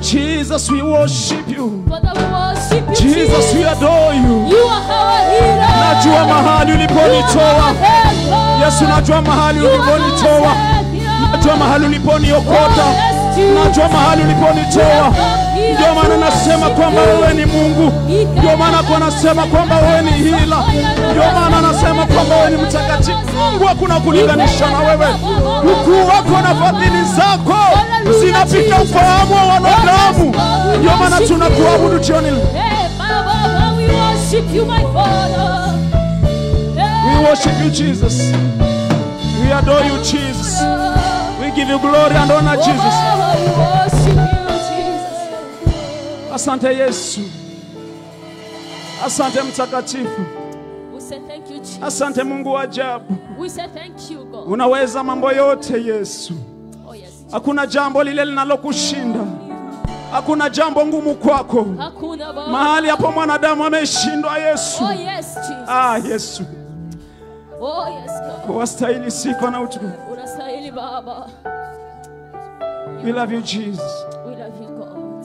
Jesus, we worship you. Father, we worship you, Jesus, we adore you. You are our hero. Najua mahali uliponitoa. Yesu, najua mahali uliponitoa. Najua mahali uliponiokota. Najua mahali uliponitoa. Ndio maana nasema kwamba wewe ni Mungu. Ndio maana kwa nasema kwamba wewe ni hila. Ndio maana nasema kwamba wewe ni mtakatifu. Mungu, hakuna kulinganisha na wewe. Ukuu wako na fadhili zako zinapita ufahamu wa wanadamu. Ndio maana tunakuabudu jioni leo. We worship you, my Father. We worship you, Jesus. We adore you, Jesus. We give you glory and honor, Jesus. We worship you, Jesus. Asante Yesu. Asante mtakatifu. We say thank you, Jesus. Asante Mungu wa ajabu. We say thank you, God. Unaweza mambo yote Yesu. Oh, yes. Hakuna jambo lile linalokushinda. Hakuna jambo ngumu kwako. Hakuna Baba. Mahali hapo mwanadamu ameshindwa Yesu. Oh, yes, Jesus. Ah, Yesu. Oh, yes, God. Wastahili sifa na utukufu. Unastahili Baba. We love you, Jesus. We love you, God.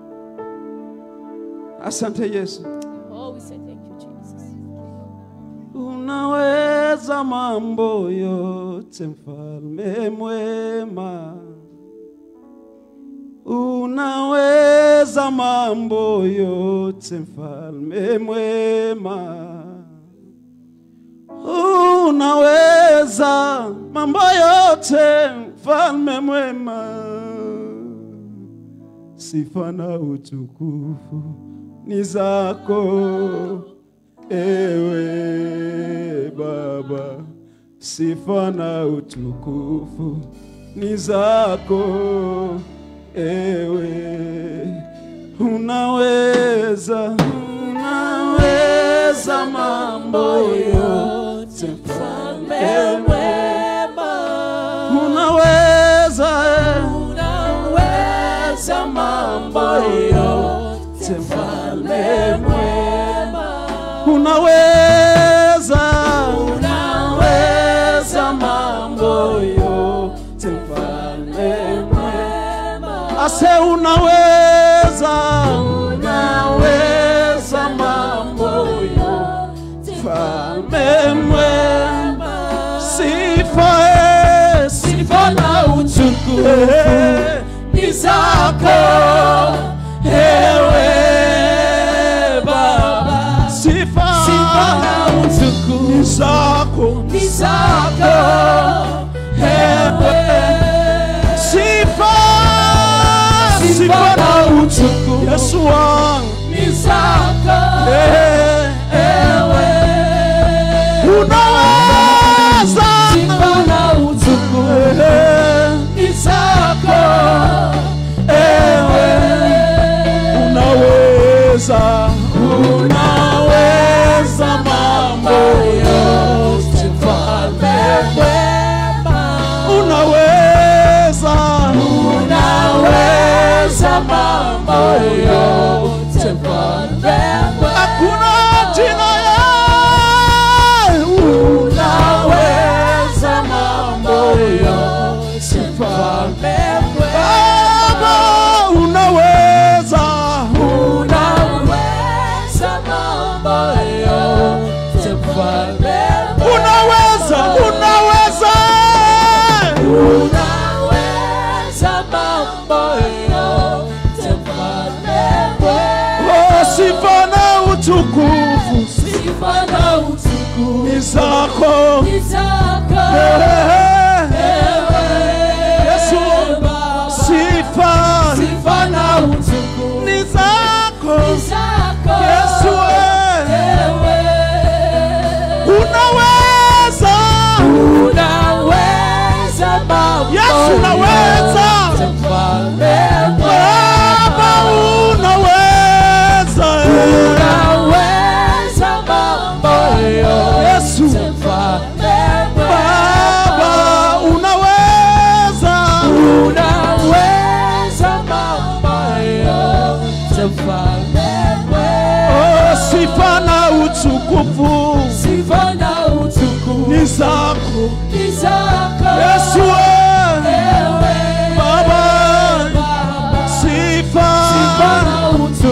Asante Yesu. Oh, we say thank you, Jesus. Unaweza mambo yote, mfalme mwema. Unaweza mambo yote, mfalme mwema. Unaweza mambo yote, mfalme mwema. Sifa na utukufu ni zako, ewe Baba. Sifa na utukufu ni zako, ewe. Unaweza, unaweza mambo yote, mfalme mwema. Unaweza, unaweza mambo yote, mfalme mwema. Unaweza, unaweza mambo yote, mfalme mwema. Ase unaweza, unaweza mambo yote, mfalme mwema. Sifa, sifa na utukufu ni zako, ewe Baba. Sifa, sifa na utukufu ni zako, ni zako, ewe. Sifa, sifa na utukufu Yesu wangu ni zako, ewe. Unaweza, sifa na utukufu ni zako, ewe. Unaweza, unaweza mambo yote, mfalme mwema. Unaweza, unaweza mambo yote, mfalme mwema. Hakuna jina ya unaweza mambo yote, mfalme mwema. Baba, unaweza, unaweza mambo yote, mfalme mwema. Unaweza, unaweza, unaweza mambo yote, mfalme mwema. Oh, sifa na utukufu, sifa na utukufu ni zako, ni zako, ewe Yesu. Sifa, sifa na utukufu ni zako, ni zako Yesu, ewe. Unaweza, unaweza mambo Yesu, unaweza, Baba, unaweza, unaweza mambo Yesu, Baba, unaweza, unaweza mambo yote, mfalme mwema. Oh, sifa na utukufu, sifa na utukufu ni zako, ni zako Yesu, ewe Baba. Sifa,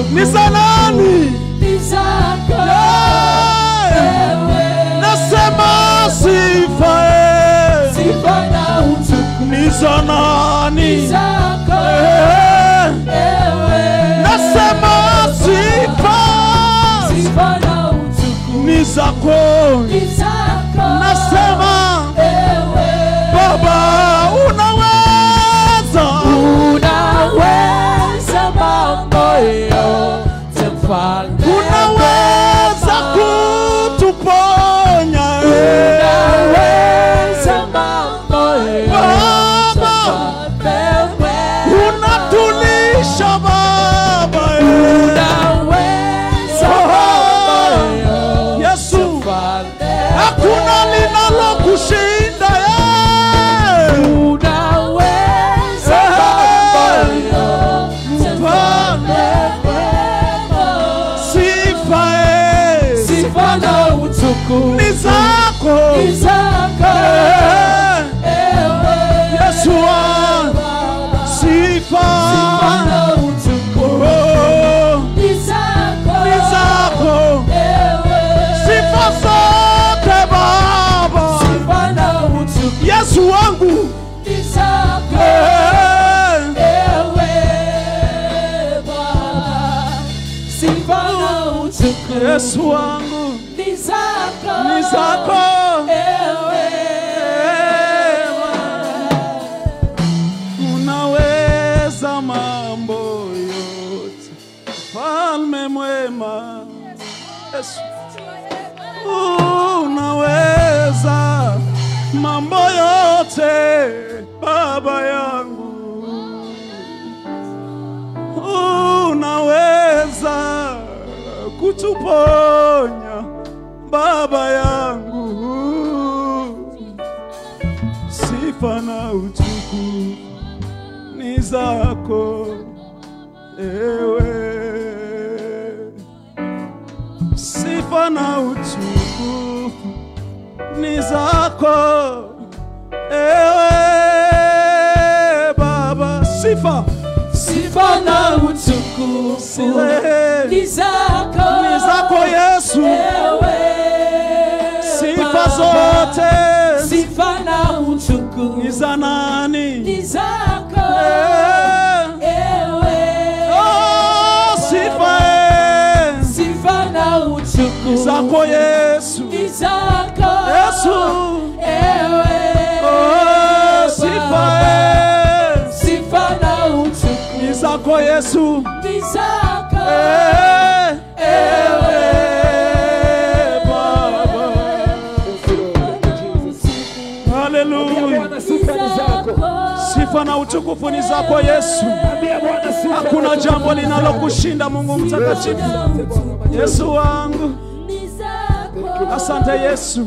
ni za nani? ni zako Yeah. wewe. Nasema sifa eh. Sifa na utukufu ni za nani? ni zako Eh. wewe. Nasema sifa Sifa na utukufu ni zako. ni zako Nasema wewe. Baba unaweza, Unaweza mambo yote mfalme. unaweza kutuponya eh. Unaweza mambo yote Baba mfalme. unatulisha Baba eh. Unaweza mambo yote Yesu mfalme. hakuna linalo kushinda eh. Unaweza mambo yote mfalme. Sifa eh. Sifa na utukufu ni zako ni zako eh. wewe. Yesu wangu sifa Sifa na utukufu oh. ni zako ni zako wewe. sifa zote Baba. Sifa na utukufu Yesu wangu ni zako eh. wewe Baba. Sifa na utukufu Yesu wangu ni zako ni zako wewe. unaweza mambo yote, Mfalme mwema. Yesu unaweza mambo yote, Baba yangu. Unaweza kutuponya, Baba yangu. Sifa na utukufu ni zako ewe. Sifa na utukufu ni zako ewe Baba. Sifa Sifa na utukufu Eh, ni zako ni zako Yesu. wewe Sifa Baba. zote Sifa na utukufu ni za nani? ni zako Eh, wewe oh, sifa eh, Sifa na utukufu ni zako Yesu. ni zako Yesu. wewe Oh, sifa eh, Sifa na utukufu ni zako Yesu. ni zako Eh, wewe Baba. Haleluya. Sifa na utukufu ni zako Yesu. Hakuna jambo linalokushinda Mungu mtakatifu. Yesu wangu. Asante Yesu.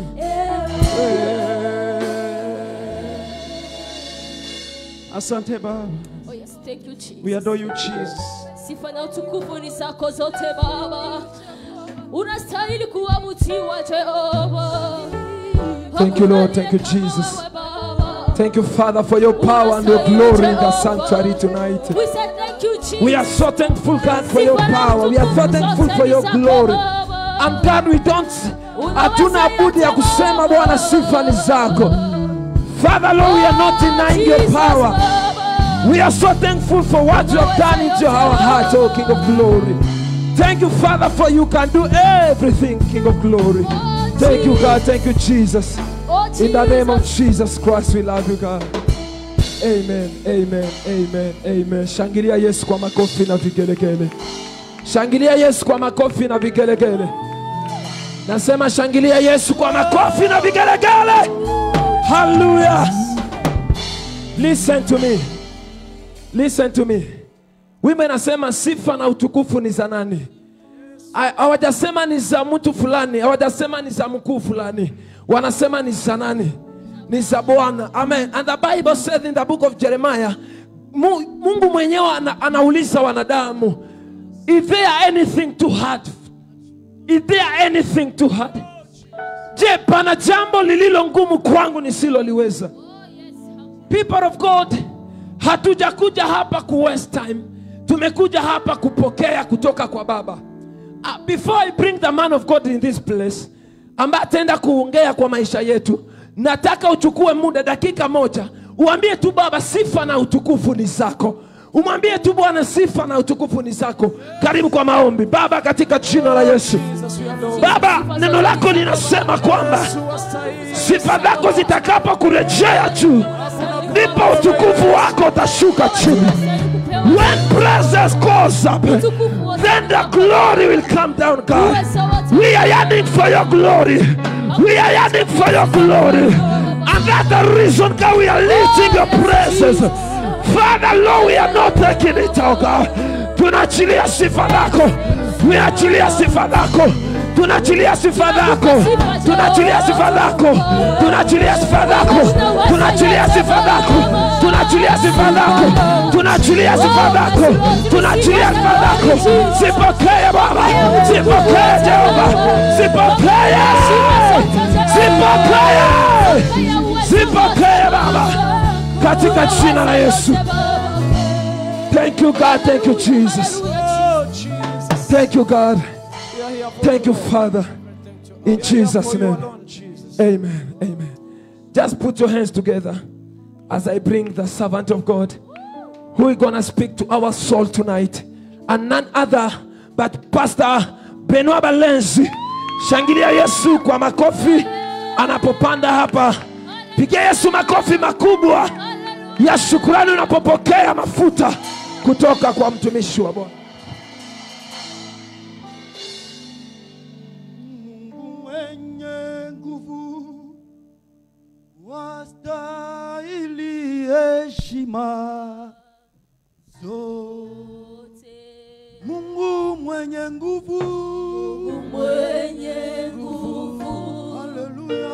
Asante Baba. Oh yes, thank you Jesus. We adore you Jesus. Sifa na utukufu ni zako zote Baba. Unastahili kuabudiwa Jehova. Thank you, Lord. Thank you, Jesus. Thank you, Father, for your power and your glory in the sanctuary tonight. We say thank you, Jesus. We are so thankful, God, for your power. We are so thankful for your glory. And God, we don't, hatuna budi ya kusema Bwana sifa ni zako. Father, Lord, we are not denying your power. We are so thankful for what you have done into our hearts, oh King of glory. Thank you, Father, for you can do everything, King of glory. Thank you, God. Thank you, Jesus. In the name of Jesus Christ, we love you, God. Amen, amen, amen, amen. Shangilia Yesu kwa makofi na vigelegele. Shangilia Yesu kwa makofi na vigelegele. Nasema shangilia Yesu kwa makofi na vigelegele. Hallelujah. Listen to me. Listen to me. Women nasema sifa na utukufu ni za nani? Hawajasema ni za mtu fulani, hawajasema ni za mkuu fulani. Wanasema ni za nani? Ni za Bwana. Amen. And the Bible says in the book of Jeremiah, Mungu mwenyewe anauliza wanadamu, is there anything too hard? Is there anything too hard? Je, pana jambo lililo ngumu kwangu nisiloliweza? People of God, hatujakuja hapa ku waste time. tumekuja hapa kupokea kutoka kwa Baba. Uh, before I bring the man of God in this place, ambaye ataenda kuongea kwa maisha yetu, nataka uchukue muda dakika moja, uambie tu Baba, sifa na utukufu ni zako. Umwambie tu Bwana, sifa na utukufu ni zako. Karibu kwa maombi. Baba, katika jina la Yesu. Baba, neno lako linasema kwamba sifa zako zitakapo kurejea juu, ndipo utukufu wako utashuka chini. When presence goes up, then the glory will come down, God. We are yearning for your glory. We are yearning for your glory. And that's the reason, God, we are lifting your presence. Father, Lord, we are not taking it, oh God. Tunachilia sifa zako. Tunachilia sifa zako. Tunachilia sifa zako. Tunachilia sifa zako. Tunachilia sifa zako. Tunachilia sifa zako. Tunachilia sifa zako. Tunachilia sifa zako. Tunachilia sifa zako. Sipokee Baba. Sipokee Jehova. Sipokee. Sipokee. Sipokee Baba. Katika jina la Yesu. Thank you, God. Thank you, Jesus. Thank you, God. Thank you, Father. In Jesus' name. Amen. Amen. Just put your hands together as I bring the servant of God who is going to speak to our soul tonight. And none other but Pastor Benoit Balenzi. Shangilia Yesu kwa makofi anapopanda hapa. Pigia Yesu makofi makubwa ya shukrani unapopokea mafuta kutoka kwa mtumishi wa Bwana. Mungu mwenye nguvu, wastahili heshima zote. Mungu mwenye nguvu, Mungu mwenye nguvu, haleluya,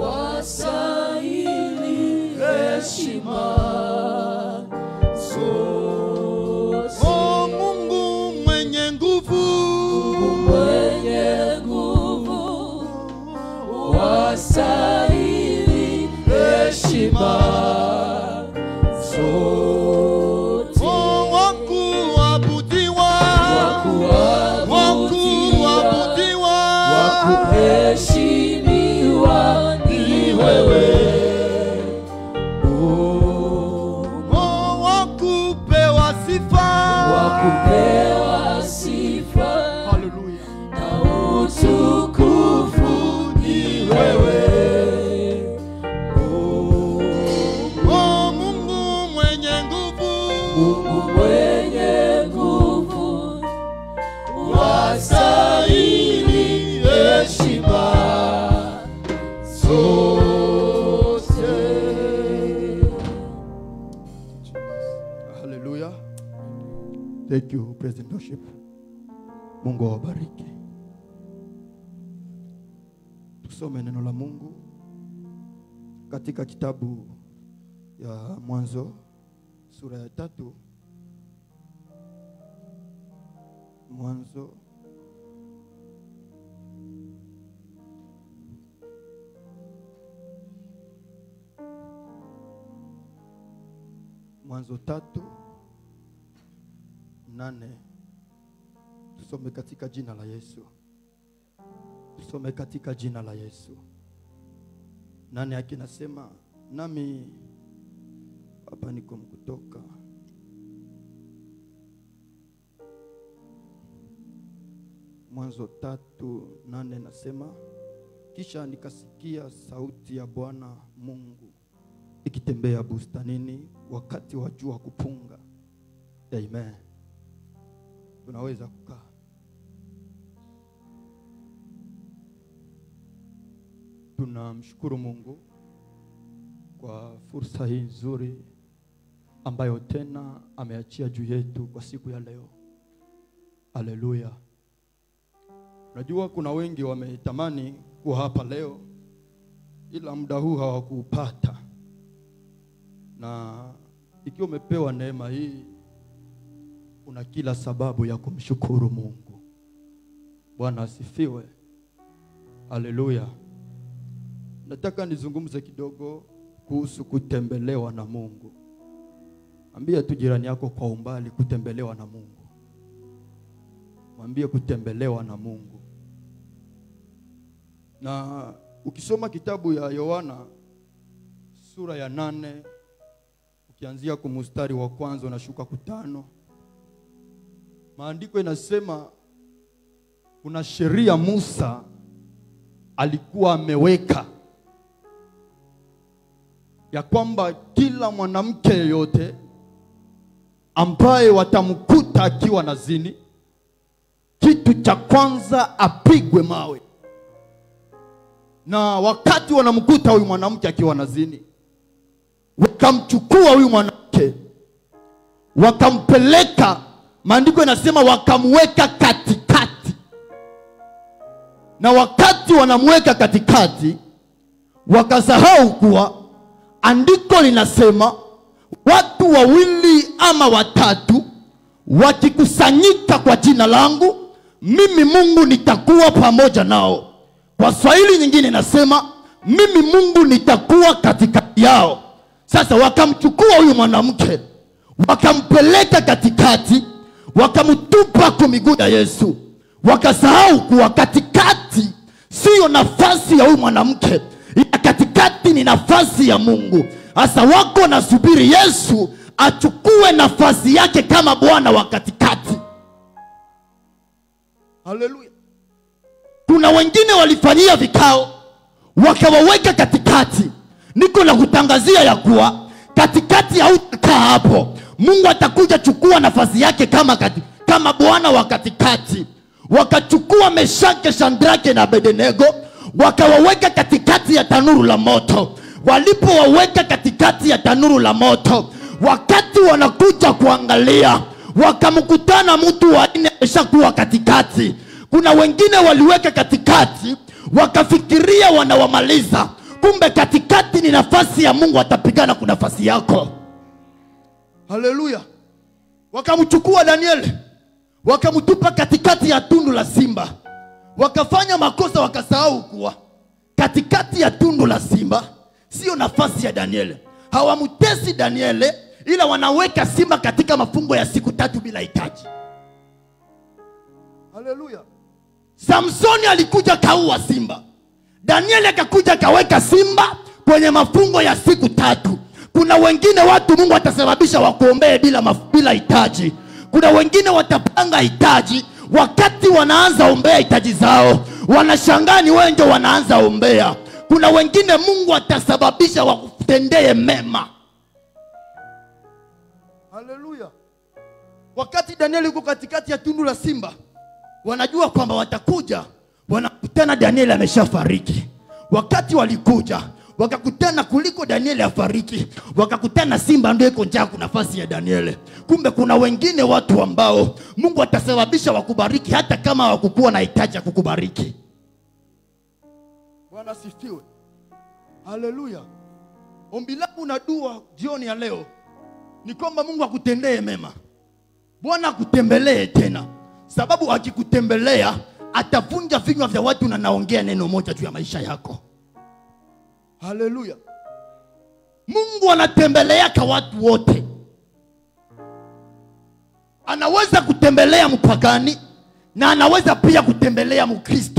wastahili heshima zote. Oh, Mungu mwenye nguvu, Mungu mwenye nguvu, wastahili heshima zote. Oh, wakuabudiwa, wakuabudiwa, wakuheshimiwa ni wewe. Wakupewa sifa, haleluya, na utukufu ni wewe. Oh, oh, Mungu mwenye nguvu, Mungu mwenye nguvu, wastahili heshima zote. Haleluya. Thank you, President Worship. Mungu awabariki. Tusome neno la Mungu katika kitabu ya Mwanzo sura ya tatu. Mwanzo Mwanzo tatu nane. Tusome katika jina la Yesu. Tusome katika jina la Yesu. Nane akinasema, nami hapa niko mkutoka. Mwanzo tatu nane nasema, kisha nikasikia sauti ya Bwana Mungu ikitembea bustanini wakati wa jua kupunga. Amen. Tunaweza kukaa. Tunamshukuru Mungu kwa fursa hii nzuri ambayo tena ameachia juu yetu kwa siku ya leo. Haleluya. Najua kuna wengi wametamani kuwa hapa leo ila muda huu hawakupata. Na ikiwa umepewa neema hii, una kila sababu ya kumshukuru Mungu. Bwana asifiwe. Haleluya. Nataka nizungumze kidogo kuhusu kutembelewa na Mungu. Ambia tu jirani yako kwa umbali, kutembelewa na Mungu. Mwambie kutembelewa na Mungu. Na ukisoma kitabu ya Yohana sura ya nane, ukianzia kwa mstari wa kwanza unashuka kutano, maandiko inasema kuna sheria Musa alikuwa ameweka ya kwamba kila mwanamke yeyote ambaye watamkuta akiwa nazini, kitu cha kwanza apigwe mawe. Na wakati wanamkuta huyu mwanamke akiwa nazini, wakamchukua huyu mwanamke, wakampeleka, maandiko yanasema wakamweka katikati. Na wakati wanamweka katikati, wakasahau kuwa andiko linasema watu wawili ama watatu wakikusanyika kwa jina langu, mimi Mungu nitakuwa pamoja nao. Kwa Swahili nyingine nasema mimi Mungu nitakuwa katikati yao. Sasa wakamchukua huyu mwanamke, wakampeleka katikati, wakamtupa kwa miguu ya Yesu. Wakasahau kuwa katikati sio nafasi ya huyu mwanamke, ya katikati ni nafasi ya Mungu. Sasa wako nasubiri Yesu achukue nafasi yake kama Bwana wa katikati. Haleluya. Kuna wengine walifanyia vikao, wakawaweka katikati. Niko na kutangazia ya kuwa katikati hautakaa hapo. Mungu atakuja chukua nafasi yake kama kati, kama Bwana wa katikati. Wakachukua Meshaki, Shadrake na Abednego, wakawaweka katikati ya tanuru la moto. Walipowaweka katikati ya tanuru la moto, wakati wanakuja kuangalia, wakamkutana mtu wa nne ameshakuwa katikati. Kuna wengine waliweka katikati, wakafikiria wanawamaliza. Kumbe katikati ni nafasi ya Mungu, atapigana kwa nafasi yako. Haleluya. Wakamchukua Danieli, wakamtupa katikati ya tundu la simba. Wakafanya makosa, wakasahau kuwa katikati ya tundu la simba sio nafasi ya Danieli. Hawamtesi Danieli, ila wanaweka simba katika mafungo ya siku tatu bila hitaji. Haleluya. Samsoni alikuja kaua simba, Danieli akakuja kaweka simba kwenye mafungo ya siku tatu. Kuna wengine watu Mungu atasababisha wakuombee bila bila hitaji. Kuna wengine watapanga hitaji, wakati wanaanza ombea hitaji zao wanashangaa ni wewe ndio wanaanza ombea. Kuna wengine Mungu atasababisha wakutendee mema. Haleluya. Wakati Danieli yuko katikati ya tundu la simba, wanajua kwamba watakuja, wanakutana Danieli ameshafariki. Wakati walikuja, wakakutana kuliko Danieli afariki, wakakutana simba ndio iko njaa kwa nafasi ya Danieli. Kumbe kuna wengine watu ambao Mungu atasababisha wakubariki hata kama hawakukuwa na hitaji ya kukubariki. Bwana asifiwe. Haleluya. Ombi langu na dua jioni ya leo ni kwamba Mungu akutendee mema. Bwana akutembelee tena. Sababu akikutembelea atavunja vinywa vya watu na naongea neno moja juu ya maisha yako. Haleluya. Mungu anatembelea kwa watu wote. Anaweza kutembelea mpagani na anaweza pia kutembelea Mkristo.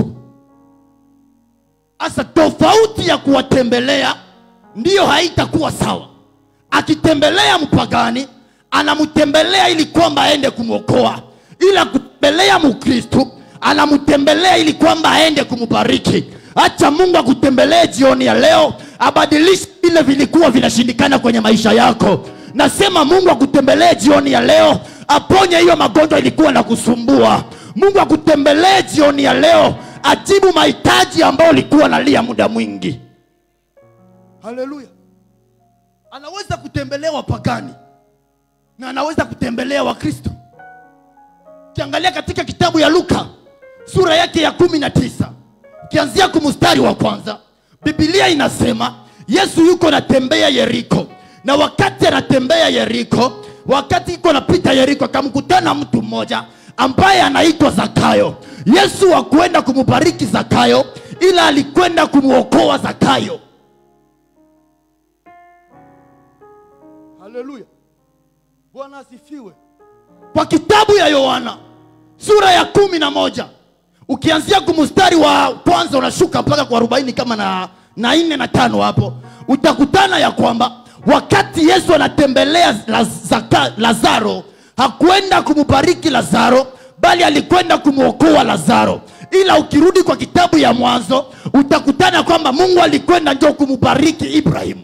Asa tofauti ya kuwatembelea ndiyo haitakuwa sawa. Akitembelea mpagani, anamtembelea ili kwamba aende kumwokoa. Ila kutembelea Mkristo, anamtembelea ili kwamba aende kumbariki. Acha Mungu akutembelee jioni ya leo, abadilishe vile vilikuwa vinashindikana kwenye maisha yako. Nasema Mungu akutembelee jioni ya leo, aponye hiyo magonjwa ilikuwa na kusumbua. Mungu akutembelee jioni ya leo, ajibu mahitaji ambayo ulikuwa unalia muda mwingi. Haleluya. Anaweza kutembelea wapagani na anaweza kutembelea Wakristo. Kiangalia katika kitabu ya Luka sura yake ya kumi na tisa, kianzia kumstari wa kwanza, Biblia inasema Yesu yuko anatembea Yeriko. Na wakati anatembea Yeriko, wakati yuko anapita Yeriko, akamkutana mtu mmoja ambaye anaitwa Zakayo. Yesu hakuenda kumbariki Zakayo, ila alikwenda kumuokoa Zakayo. Haleluya. Bwana asifiwe. Kwa kitabu ya Yohana sura ya kumi na moja ukianzia kumustari wa kwanza unashuka mpaka kwa arobaini kama na na nne na tano hapo, utakutana ya kwamba wakati Yesu anatembelea Lazaro, hakwenda kumubariki Lazaro, bali alikwenda kumuokoa Lazaro. Ila ukirudi kwa kitabu ya Mwanzo utakutana kwamba Mungu alikwenda ndio kumubariki Ibrahimu.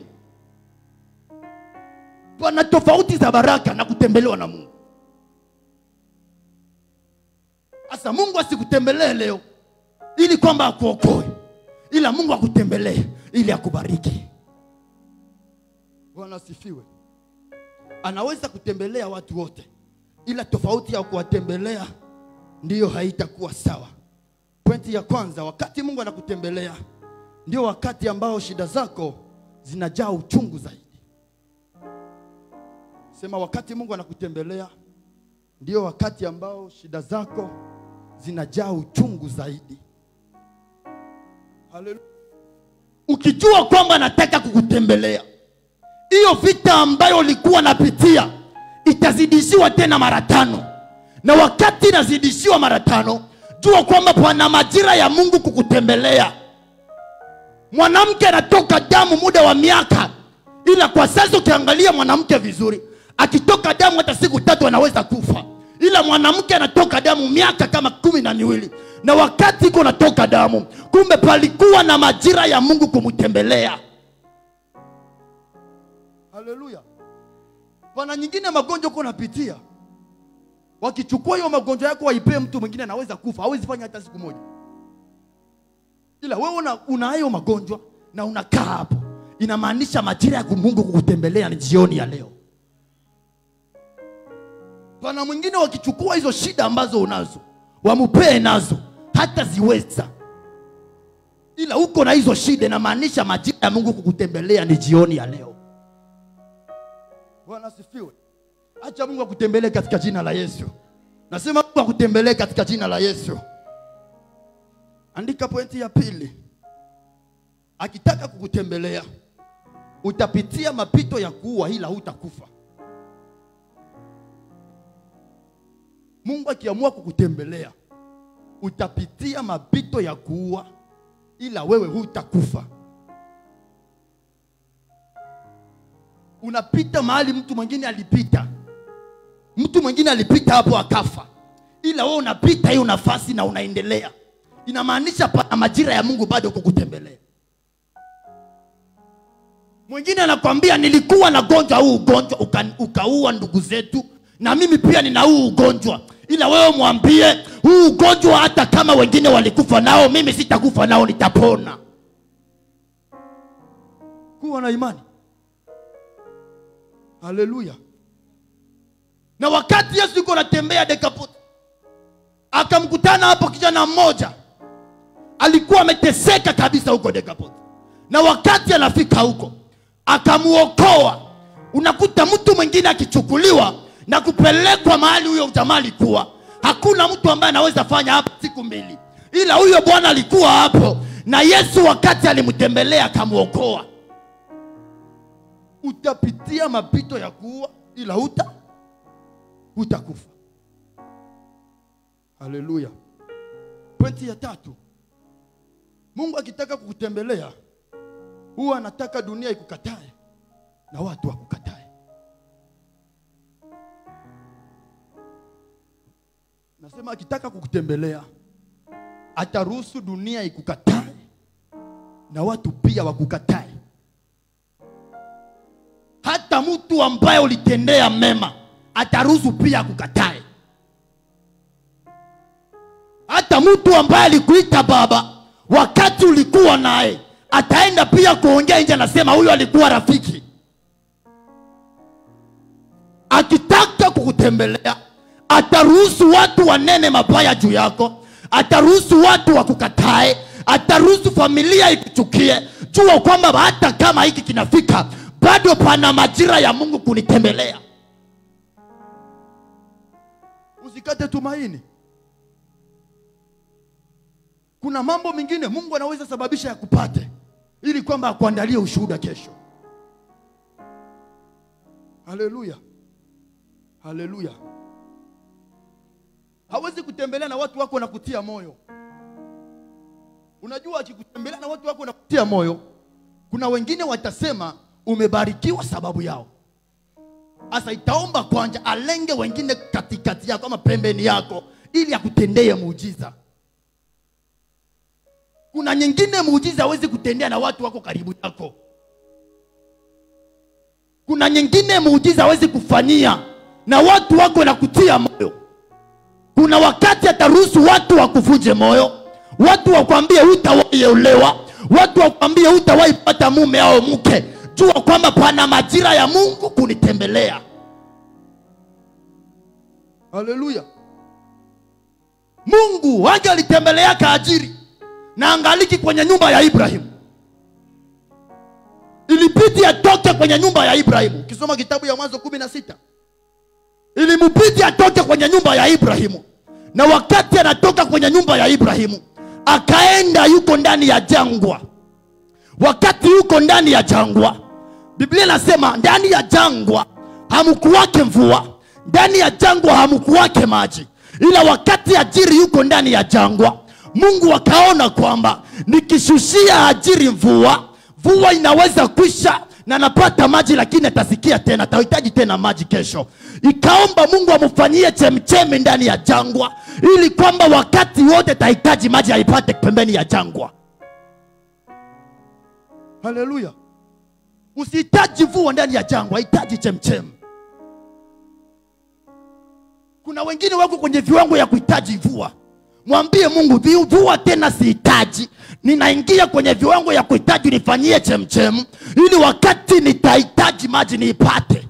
Pana tofauti za baraka na kutembelewa na Mungu. Asa Mungu asikutembelee leo ili kwamba akuokoe, ila Mungu akutembelee ili akubariki. Bwana asifiwe. Anaweza kutembelea watu wote, ila tofauti ya kuwatembelea ndiyo haitakuwa sawa. Pointi ya kwanza, wakati Mungu anakutembelea ndio wakati ambao shida zako zinajaa uchungu zaidi. Sema, wakati Mungu anakutembelea ndio wakati ambao shida zako zinajaa uchungu zaidi. Haleluya. Ukijua kwamba anataka kukutembelea, hiyo vita ambayo ulikuwa napitia itazidishiwa tena mara tano. Na wakati inazidishiwa mara tano, jua kwamba pana majira ya Mungu kukutembelea. Mwanamke anatoka damu muda wa miaka, ila kwa sasa ukiangalia mwanamke vizuri, akitoka damu hata siku tatu anaweza kufa. Ila mwanamke anatoka damu miaka kama kumi na miwili. Na wakati iko natoka damu, kumbe palikuwa na majira ya Mungu kumtembelea. Haleluya. Pana nyingine magonjwa uko unapitia, wakichukua hiyo magonjwa yako waipee mtu mwingine anaweza kufa, hawezi fanya hata siku moja. Ila wewe una, una hayo magonjwa na unakaa hapo, inamaanisha majira ya Mungu kukutembelea ni jioni ya leo. Pana mwingine wakichukua hizo shida ambazo unazo wamupee nazo hata ziweza, ila uko na hizo shida, inamaanisha majira ya Mungu kukutembelea ni jioni ya leo. Bwana asifiwe. Acha Mungu akutembelee katika jina la Yesu. Nasema Mungu akutembelee katika jina la Yesu. Andika pointi ya pili. Akitaka kukutembelea, utapitia mapito ya kuua ila hutakufa. Mungu akiamua kukutembelea, utapitia mapito ya kuua ila wewe hutakufa. Unapita mahali mtu mwingine alipita. Mtu mwingine alipita hapo akafa, ila wewe unapita hiyo nafasi na unaendelea. Inamaanisha pana majira ya Mungu bado kukutembelea. Mwingine anakuambia nilikuwa na gonjwa huu ugonjwa uka, ukaua ndugu zetu, na mimi pia nina huu ugonjwa. Ila wewe mwambie huu ugonjwa hata kama wengine walikufa nao, mimi sitakufa nao, nitapona. Kuwa na imani. Haleluya. Na wakati Yesu yuko anatembea Dekapoli, akamkutana hapo kijana mmoja alikuwa ameteseka kabisa huko Dekapoli. Na wakati anafika huko akamuokoa. Unakuta mtu mwingine akichukuliwa na kupelekwa mahali huyo jamaa alikuwa, hakuna mtu ambaye anaweza fanya hapo siku mbili, ila huyo bwana alikuwa hapo na Yesu wakati alimtembelea akamuokoa. Utapitia mapito ya kuua ila huta hutakufa. Haleluya. Pointi ya tatu. Mungu akitaka kukutembelea, huwa anataka dunia ikukatae na watu wakukatae. Nasema akitaka kukutembelea, ataruhusu dunia ikukatae na watu pia wakukatae. Hata mtu ambaye ulitendea mema ataruhusu pia kukatae. Hata mtu ambaye alikuita baba wakati ulikuwa naye, ataenda pia kuongea nje, anasema huyo alikuwa rafiki. Akitaka kukutembelea, ataruhusu watu wanene mabaya juu yako, ataruhusu watu wakukatae, ataruhusu familia ikuchukie. Jua kwamba hata kama hiki kinafika, bado pana majira ya Mungu kunitembelea. Usikate tumaini. Kuna mambo mengine Mungu anaweza sababisha ya kupate, ili kwamba akuandalie ushuhuda kesho. Haleluya. Haleluya. Hawezi kutembelea na watu wako na kutia moyo. Unajua akikutembelea na watu wako na kutia moyo, kuna wengine watasema umebarikiwa sababu yao. Asa itaomba kwanza alenge wengine katikati yako ama pembeni yako ili akutendee muujiza. Kuna nyingine muujiza hawezi kutendea na watu wako karibu yako. Kuna nyingine muujiza hawezi kufanyia na watu wako na kutia moyo. Kuna wakati ataruhusu watu wakuvunje moyo, watu wakwambie hutawahi olewa, watu wakwambie hutawahi pata mume au mke. Jua kwamba pana majira ya Mungu kunitembelea. Haleluya. Mungu wake alitembelea Kaajiri na angaliki kwenye nyumba ya Ibrahimu. Ilibidi atoke kwenye nyumba ya Ibrahimu. Ukisoma kitabu ya Mwanzo kumi na sita, ilimubidi atoke kwenye nyumba ya Ibrahimu. Na wakati anatoka kwenye nyumba ya Ibrahimu, akaenda yuko ndani ya jangwa. Wakati yuko ndani ya jangwa, Biblia inasema ndani ya jangwa hamkuwake mvua, ndani ya jangwa hamkuwake maji. Ila wakati Ajiri yuko ndani ya jangwa, Mungu akaona kwamba nikishushia Ajiri mvua, mvua inaweza kwisha na napata maji, lakini atasikia tena, atahitaji tena maji kesho. Ikaomba Mungu amfanyie chemchemi ndani ya jangwa, ili kwamba wakati wote atahitaji maji aipate pembeni ya jangwa. Haleluya. Usihitaji mvua ndani ya jangwa, hitaji chemchemi. Kuna wengine wako kwenye viwango ya kuhitaji mvua. Mwambie Mungu, mvua tena sihitaji. Ninaingia kwenye viwango ya kuhitaji nifanyie chemchemi, ili wakati nitahitaji maji niipate.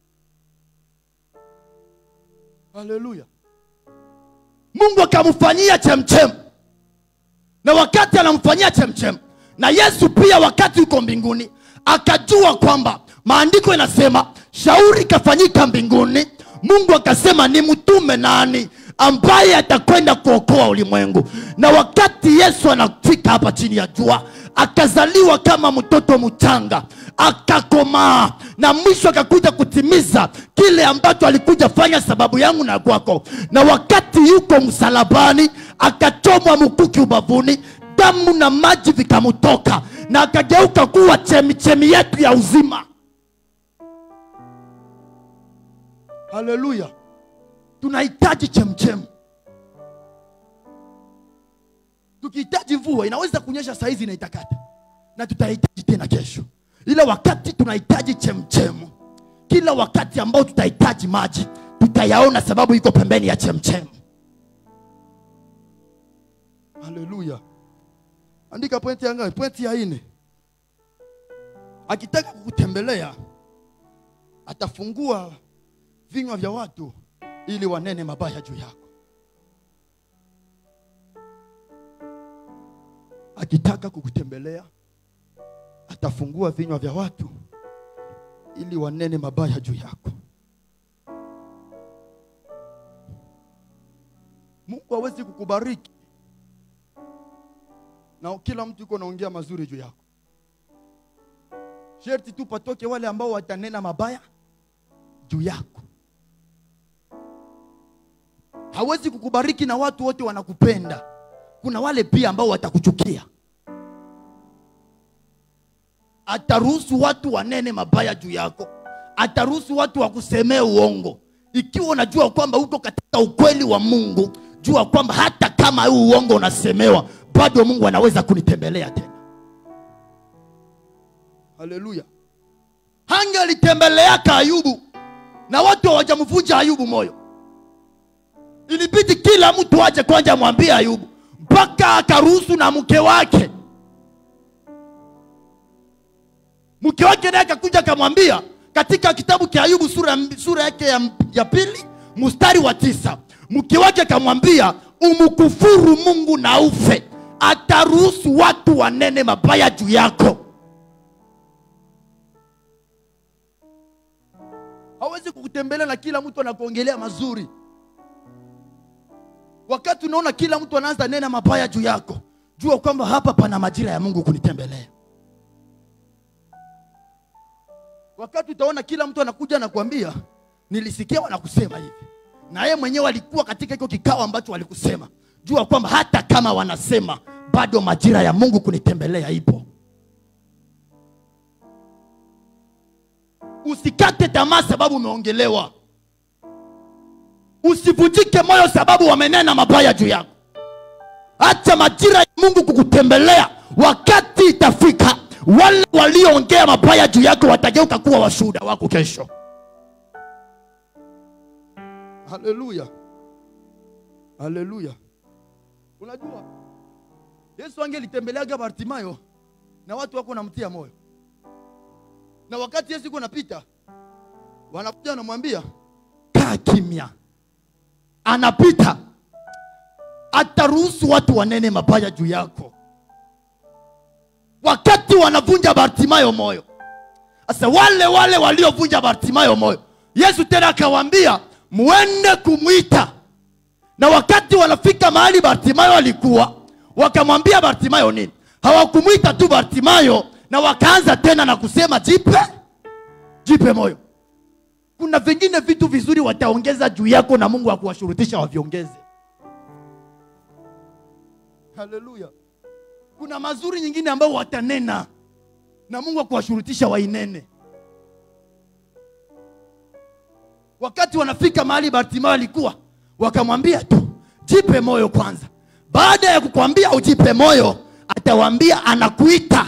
Haleluya. Mungu akamfanyia chemchemi. Na wakati anamfanyia chemchemi, na Yesu pia wakati yuko mbinguni, akajua kwamba maandiko yanasema shauri kafanyika mbinguni. Mungu akasema ni mtume nani ambaye atakwenda kuokoa ulimwengu. Na wakati Yesu anafika hapa chini ya jua, akazaliwa kama mtoto mchanga, akakomaa, na mwisho akakuja kutimiza kile ambacho alikuja fanya sababu yangu na kwako. Na wakati yuko msalabani, akachomwa mkuki ubavuni, damu na maji vikamutoka, na akageuka kuwa chemichemi yetu ya uzima. Haleluya. Tunahitaji chemchemi. Tukihitaji mvua inaweza kunyesha saa hizi na itakata, na tutahitaji tena kesho. Ila wakati tunahitaji chemchemi, kila wakati ambao tutahitaji maji, tutayaona sababu iko pembeni ya chemchemi. Haleluya. Andika pointi ya ngapi? Pointi ya nne. Akitaka kukutembelea, atafungua vinywa vya watu ili wanene mabaya juu yako. Akitaka kukutembelea, atafungua vinywa vya watu ili wanene mabaya juu yako. Mungu hawezi kukubariki na kila mtu yuko naongea mazuri juu yako. Sherti tu patoke wale ambao watanena mabaya juu yako. Hawezi kukubariki na watu wote wanakupenda. Kuna wale pia ambao watakuchukia. Ataruhusu watu wanene mabaya juu yako. Ataruhusu watu wakusemee uongo. Ikiwa unajua kwamba uko katika ukweli wa Mungu, jua kwamba hata kama huu uongo unasemewa, bado Mungu anaweza kunitembelea tena. Haleluya. Hange alitembelea Ayubu, na watu hawajamvunja Ayubu moyo. Ilibidi kila mtu aje kwanza mwambie Ayubu, mpaka akaruhusu na mke wake. Mke wake naye akakuja akamwambia katika kitabu cha Ayubu sura sura yake ya, ya pili mstari wa tisa. Mke wake akamwambia, umkufuru Mungu na ufe. Ataruhusu watu wanene mabaya juu yako. Hawezi kukutembelea na kila mtu anakuongelea mazuri. Wakati unaona kila mtu anaanza nena mabaya juu yako, jua kwamba hapa pana majira ya Mungu kunitembelea. Wakati utaona kila mtu anakuja na kuambia nilisikia wanakusema hivi. Na yeye mwenyewe alikuwa katika hiyo kikao ambacho walikusema. Jua kwamba hata kama wanasema, bado majira ya Mungu kunitembelea ipo. Usikate tamaa sababu umeongelewa. Usivunjike moyo sababu wamenena mabaya juu yako. Acha majira ya Mungu kukutembelea. Wakati itafika, wale walioongea mabaya juu yako watageuka kuwa washuhuda wako kesho. Haleluya. Haleluya. Unajua Yesu angelitembeleaga Bartimayo na watu wako namtia moyo. Na wakati Yesu yuko anapita, wanakuja wanamwambia kaa kimya. Anapita, ataruhusu watu wanene mabaya juu yako. Wakati wanavunja Bartimayo moyo. Sasa wale wale waliovunja Bartimayo moyo, Yesu tena akawaambia muende kumuita. Na wakati wanafika mahali Bartimayo alikuwa, wakamwambia Bartimayo nini? Hawakumuita tu Bartimayo, na wakaanza tena na kusema jipe, jipe moyo. Kuna vingine vitu vizuri wataongeza juu yako na Mungu hakuwashurutisha waviongeze. Haleluya. Kuna mazuri nyingine ambao watanena na Mungu hakuwashurutisha wainene. Wakati wanafika mahali Bartimayo alikuwa, wakamwambia tu jipe moyo kwanza. Baada ya kukwambia ujipe moyo, atawaambia anakuita.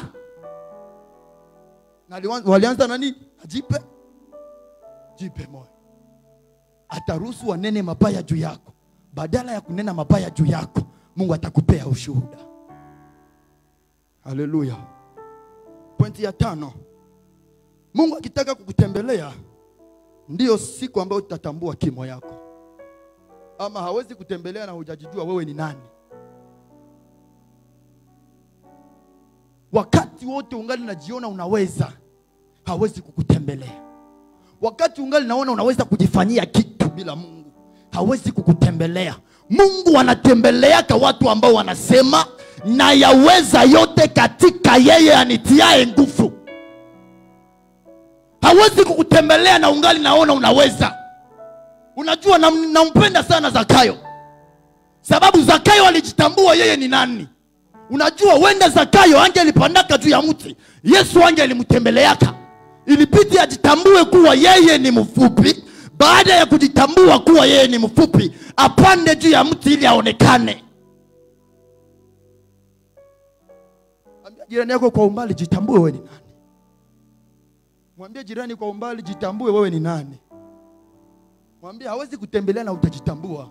Na walianza na nini? Ajipe, jipe moyo. Ataruhusu wanene mabaya juu yako. Badala ya kunena mabaya juu yako, Mungu atakupea ushuhuda. Haleluya. Pointi ya tano. Mungu akitaka kukutembelea, ndio siku ambayo utatambua kimo yako. Ama hawezi kutembelea na hujajijua wewe ni nani. Wakati wote ungali unajiona unaweza, hawezi kukutembelea. Wakati ungali naona unaweza kujifanyia kitu bila Mungu, hawezi kukutembelea. Mungu anatembelea kwa watu ambao wanasema na yaweza yote katika yeye anitiae nguvu. Hawezi kukutembelea na ungali naona unaweza. Unajua nampenda sana Zakayo. Sababu Zakayo alijitambua yeye ni nani. Unajua wenda Zakayo angelipandaka juu ya mti, Yesu angelimtembeleaka. Ilibidi ajitambue kuwa yeye ni mfupi. Baada ya kujitambua kuwa yeye ni mfupi, apande juu ya mti ili aonekane. Ambia jirani yako kwa umbali, jitambue wewe ni nani. Mwambie jirani kwa umbali, jitambue wewe ni nani. Mwambie hawezi kutembelea na utajitambua.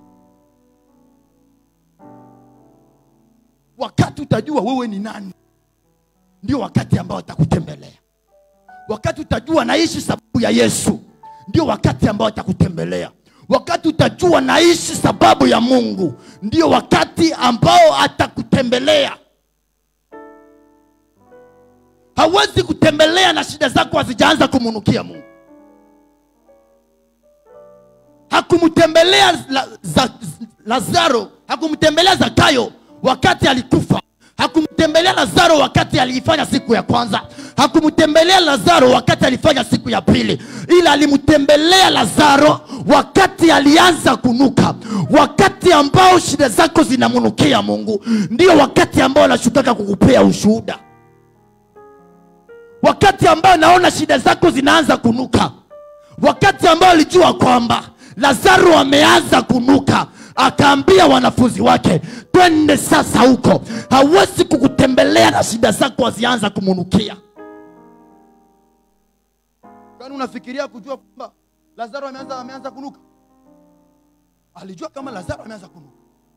Wakati utajua wewe ni nani, ndio wakati ambao atakutembelea. Wakati utajua naishi sababu ya Yesu, ndio wakati ambao atakutembelea. Wakati utajua naishi sababu ya Mungu, ndio wakati ambao atakutembelea. Hawezi kutembelea na shida zako hazijaanza kumunukia Mungu. Hakumtembelea la, za, Lazaro, hakumtembelea Zakayo wakati alikufa. Hakumtembelea Lazaro wakati alifanya siku ya kwanza. Hakumtembelea Lazaro wakati alifanya siku ya pili. Ila alimtembelea Lazaro wakati alianza kunuka. Wakati ambao shida zako zinamunukia Mungu, ndio wakati ambao anashutaka kukupea ushuhuda. Wakati ambao naona shida zako zinaanza kunuka. Wakati ambao alijua kwamba Lazaro ameanza kunuka, akaambia wanafunzi wake, twende sasa huko. Hawezi kukutembelea na shida zako hazianza kumunukia. Kwani unafikiria kujua kwamba Lazaro ameanza ameanza kunuka? Alijua kama Lazaro ameanza kunuka.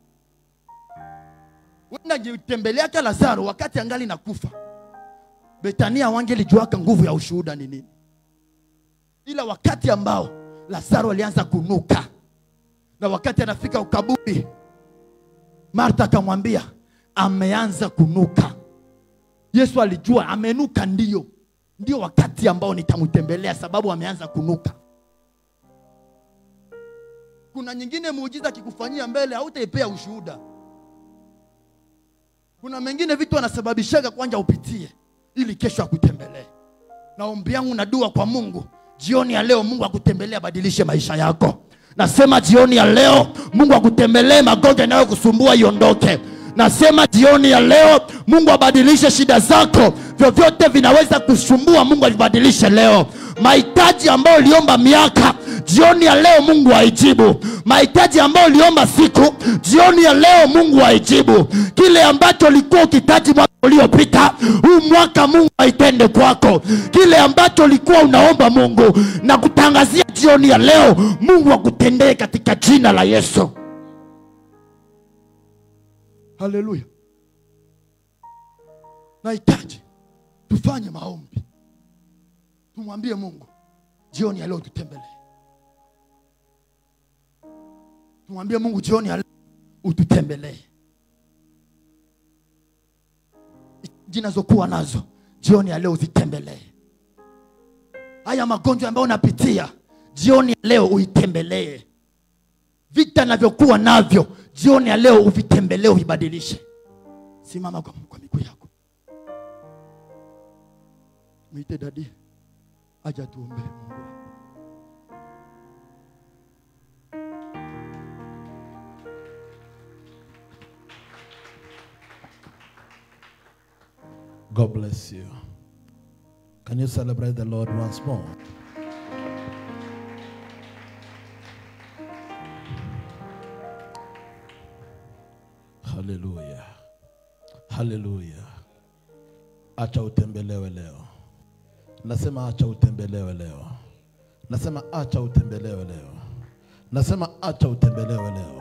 Wenda jitembelea kwa Lazaro wakati angali nakufa. Betania wangelijua nguvu ya ushuhuda ni nini. Ila wakati ambao Lazaro alianza kunuka, na wakati anafika ukaburi, Martha akamwambia ameanza kunuka. Yesu alijua amenuka, ndio ndio wakati ambao nitamtembelea sababu ameanza kunuka. Kuna nyingine muujiza kikufanyia mbele hautaipea ushuhuda. Kuna mengine vitu anasababishaga kwanza upitie ili kesho akutembelee. Na ombi yangu na dua kwa Mungu, jioni ya leo Mungu akutembelee abadilishe maisha yako. Nasema jioni ya leo Mungu akutembelee, magonjwa yanayokusumbua iondoke. Nasema jioni ya leo Mungu abadilishe shida zako, vyovyote vinaweza kusumbua Mungu avibadilishe leo. Mahitaji ambayo uliomba miaka, jioni ya leo Mungu aijibu. Mahitaji ambayo uliomba siku, jioni ya leo Mungu aijibu. Kile ambacho ulikuwa ukihitaji mwaka uliopita, huu mwaka Mungu aitende kwako. Kile ambacho ulikuwa unaomba Mungu, na kutangazia jioni ya leo Mungu akutendee katika jina la Yesu. Haleluya. Nahitaji tufanye maombi, tumwambie Mungu jioni ya leo tutembelee. Tumwambie Mungu jioni ya leo ututembelee. Zinazokuwa nazo jioni ya leo uzitembelee. Haya magonjwa ambayo unapitia jioni ya leo uitembelee. Vita navyokuwa navyo jioni ya leo uvitembelee, uvibadilishe. Simama kwa, kwa miguu yako. Mwite dadi aje tuombe Mungu. God bless you. Can you celebrate the Lord once more? Hallelujah. Hallelujah. Acha utembelewe leo. Nasema acha utembelewe leo. Nasema acha utembelewe leo. Nasema acha utembelewe leo.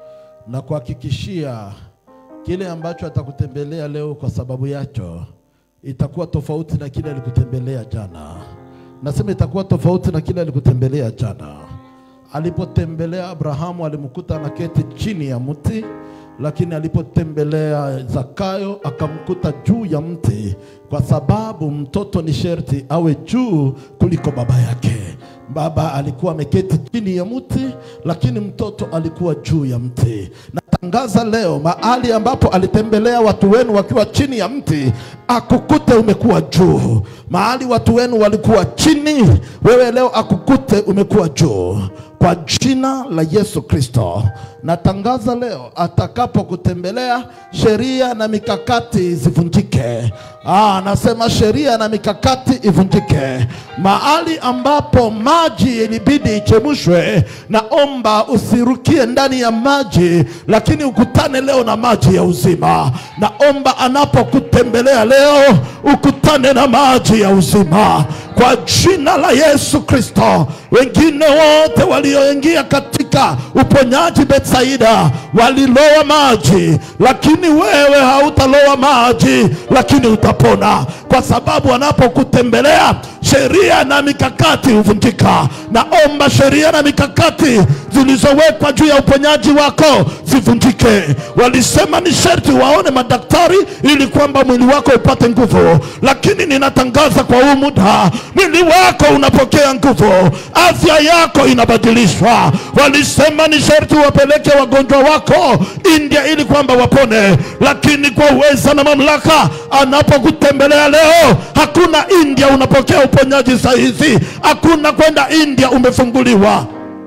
Na kuhakikishia kile ambacho atakutembelea leo kwa sababu yacho itakuwa tofauti na kile alikutembelea jana. Nasema itakuwa tofauti na kile alikutembelea jana. Alipotembelea Abrahamu alimkuta anaketi chini ya mti, lakini alipotembelea Zakayo akamkuta juu ya mti, kwa sababu mtoto ni sherti awe juu kuliko baba yake. Baba alikuwa ameketi chini ya mti, lakini mtoto alikuwa juu ya mti. Natangaza leo mahali ambapo alitembelea watu wenu wakiwa chini ya mti, akukute umekuwa juu. Mahali watu wenu walikuwa chini, wewe leo akukute umekuwa juu. Kwa jina la Yesu Kristo, natangaza leo atakapo kutembelea, sheria na mikakati zivunjike. Ah, nasema sheria na mikakati ivunjike. Mahali ambapo maji ilibidi ichemshwe, naomba usirukie ndani ya maji, lakini ukutane leo na maji ya uzima. Naomba anapokutembelea leo ukutane na maji ya uzima kwa jina la Yesu Kristo. Wengine wote walioingia katika uponyaji Betsaida waliloa maji, lakini wewe hautaloa maji, lakini utapona, kwa sababu anapokutembelea sheria na mikakati huvunjika. Naomba sheria na mikakati zilizowekwa juu ya uponyaji wako zivunjike. Walisema ni sharti waone madaktari ili kwamba mwili wako upate nguvu, lakini ninatangaza kwa huu muda mwili wako unapokea nguvu, afya yako inabadilishwa. Walisema ni sharti wapeleke wagonjwa wako India ili kwamba wapone, lakini kwa uweza na mamlaka anapokutembelea leo, hakuna India unapokea uponyaji sahihi. Hakuna kwenda India umefunguliwa.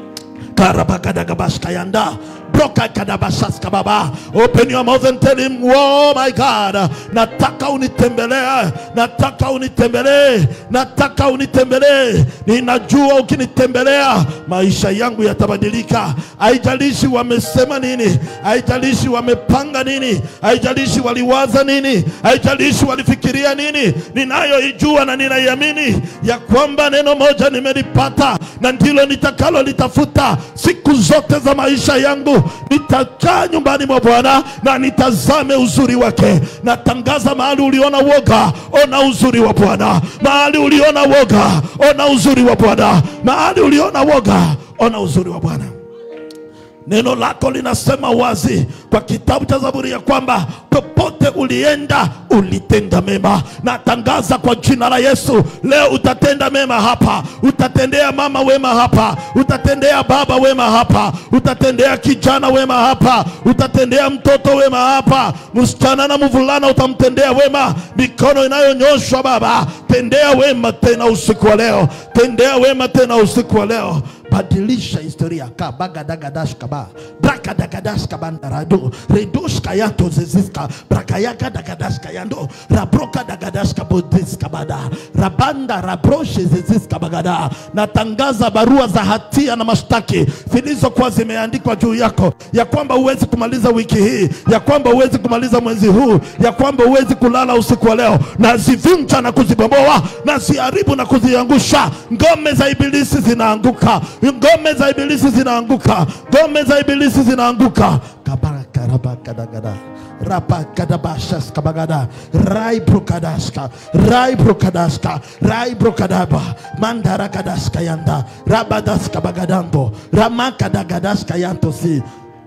Karabakadagabashkayanda. Open your mouth and tell him, oh my God, nataka unitembelee, nataka unitembelee, nataka unitembelee. Ninajua ukinitembelea maisha yangu yatabadilika. Haijalishi wamesema nini, haijalishi wamepanga nini, haijalishi waliwaza nini, haijalishi walifikiria nini. Ninayoijua na ninaiamini ya kwamba neno moja nimelipata, na ndilo nitakalo litafuta siku zote za maisha yangu. Nitakaa nyumbani mwa Bwana na nitazame uzuri wake. Natangaza mahali uliona woga, ona uzuri wa Bwana. Mahali uliona woga, ona uzuri wa Bwana. Mahali uliona woga, ona uzuri wa Bwana. Neno lako linasema wazi kwa kitabu cha Zaburi ya kwamba popote ulienda ulitenda mema. Natangaza kwa jina la Yesu, leo utatenda mema hapa. Utatendea mama wema hapa, utatendea baba wema hapa, utatendea kijana wema hapa, utatendea mtoto wema hapa, msichana na mvulana utamtendea wema. Mikono inayonyoshwa Baba, tendea wema tena usiku wa leo, tendea wema tena usiku wa leo. Badilisha historia ka bagadagadash kaba braka dagadash kabandarado redosh kayato zeziska braka yaka dagadash kayando rabroka dagadash kabodis kabada rabanda rabroshe zeziska bagada. Natangaza barua za hatia na mashtaki zilizokuwa zimeandikwa juu yako, ya kwamba uwezi kumaliza wiki hii, ya kwamba uwezi kumaliza mwezi huu, ya kwamba uwezi kulala usiku wa leo, na zivunja na kuzibomoa, na ziharibu na kuziangusha. Ngome za ibilisi zinaanguka, ngome za ibilisi zinaanguka, ngome za ibilisi zinaanguka. Kabaraka rabaka dagada rapa kadabashas kabagada rai brokadaska rai brokadaska rai brokadaba mandara kadaska yanda rabadaska bagadambo ramaka dagadaska yanto si.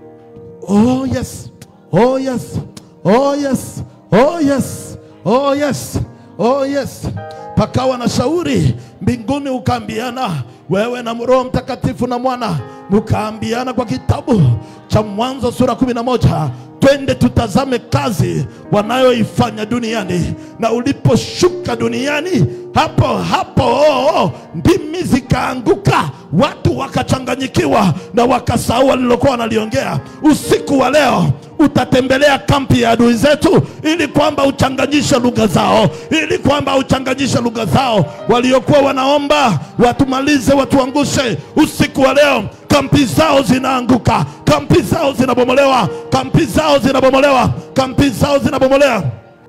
Oh yes, oh yes, oh yes, oh yes, oh yes, oh yes. Pakawa na shauri mbinguni, ukaambiana wewe na Roho Mtakatifu na Mwana, mkaambiana kwa kitabu cha Mwanzo sura kumi na moja, twende tutazame kazi wanayoifanya duniani. Na uliposhuka duniani, hapo hapo oh, oh, ndimi zikaanguka, watu wakachanganyikiwa na wakasahau walilokuwa wanaliongea. Usiku wa leo utatembelea kampi ya adui zetu, ili kwamba uchanganyishe lugha zao, ili kwamba uchanganyishe lugha zao. Waliokuwa wanaomba watumalize, watuangushe, usiku wa leo kampi zao zinaanguka, kampi zao zinabomolewa, kampi zao zinabomolewa, kampi zao zinabomolewa.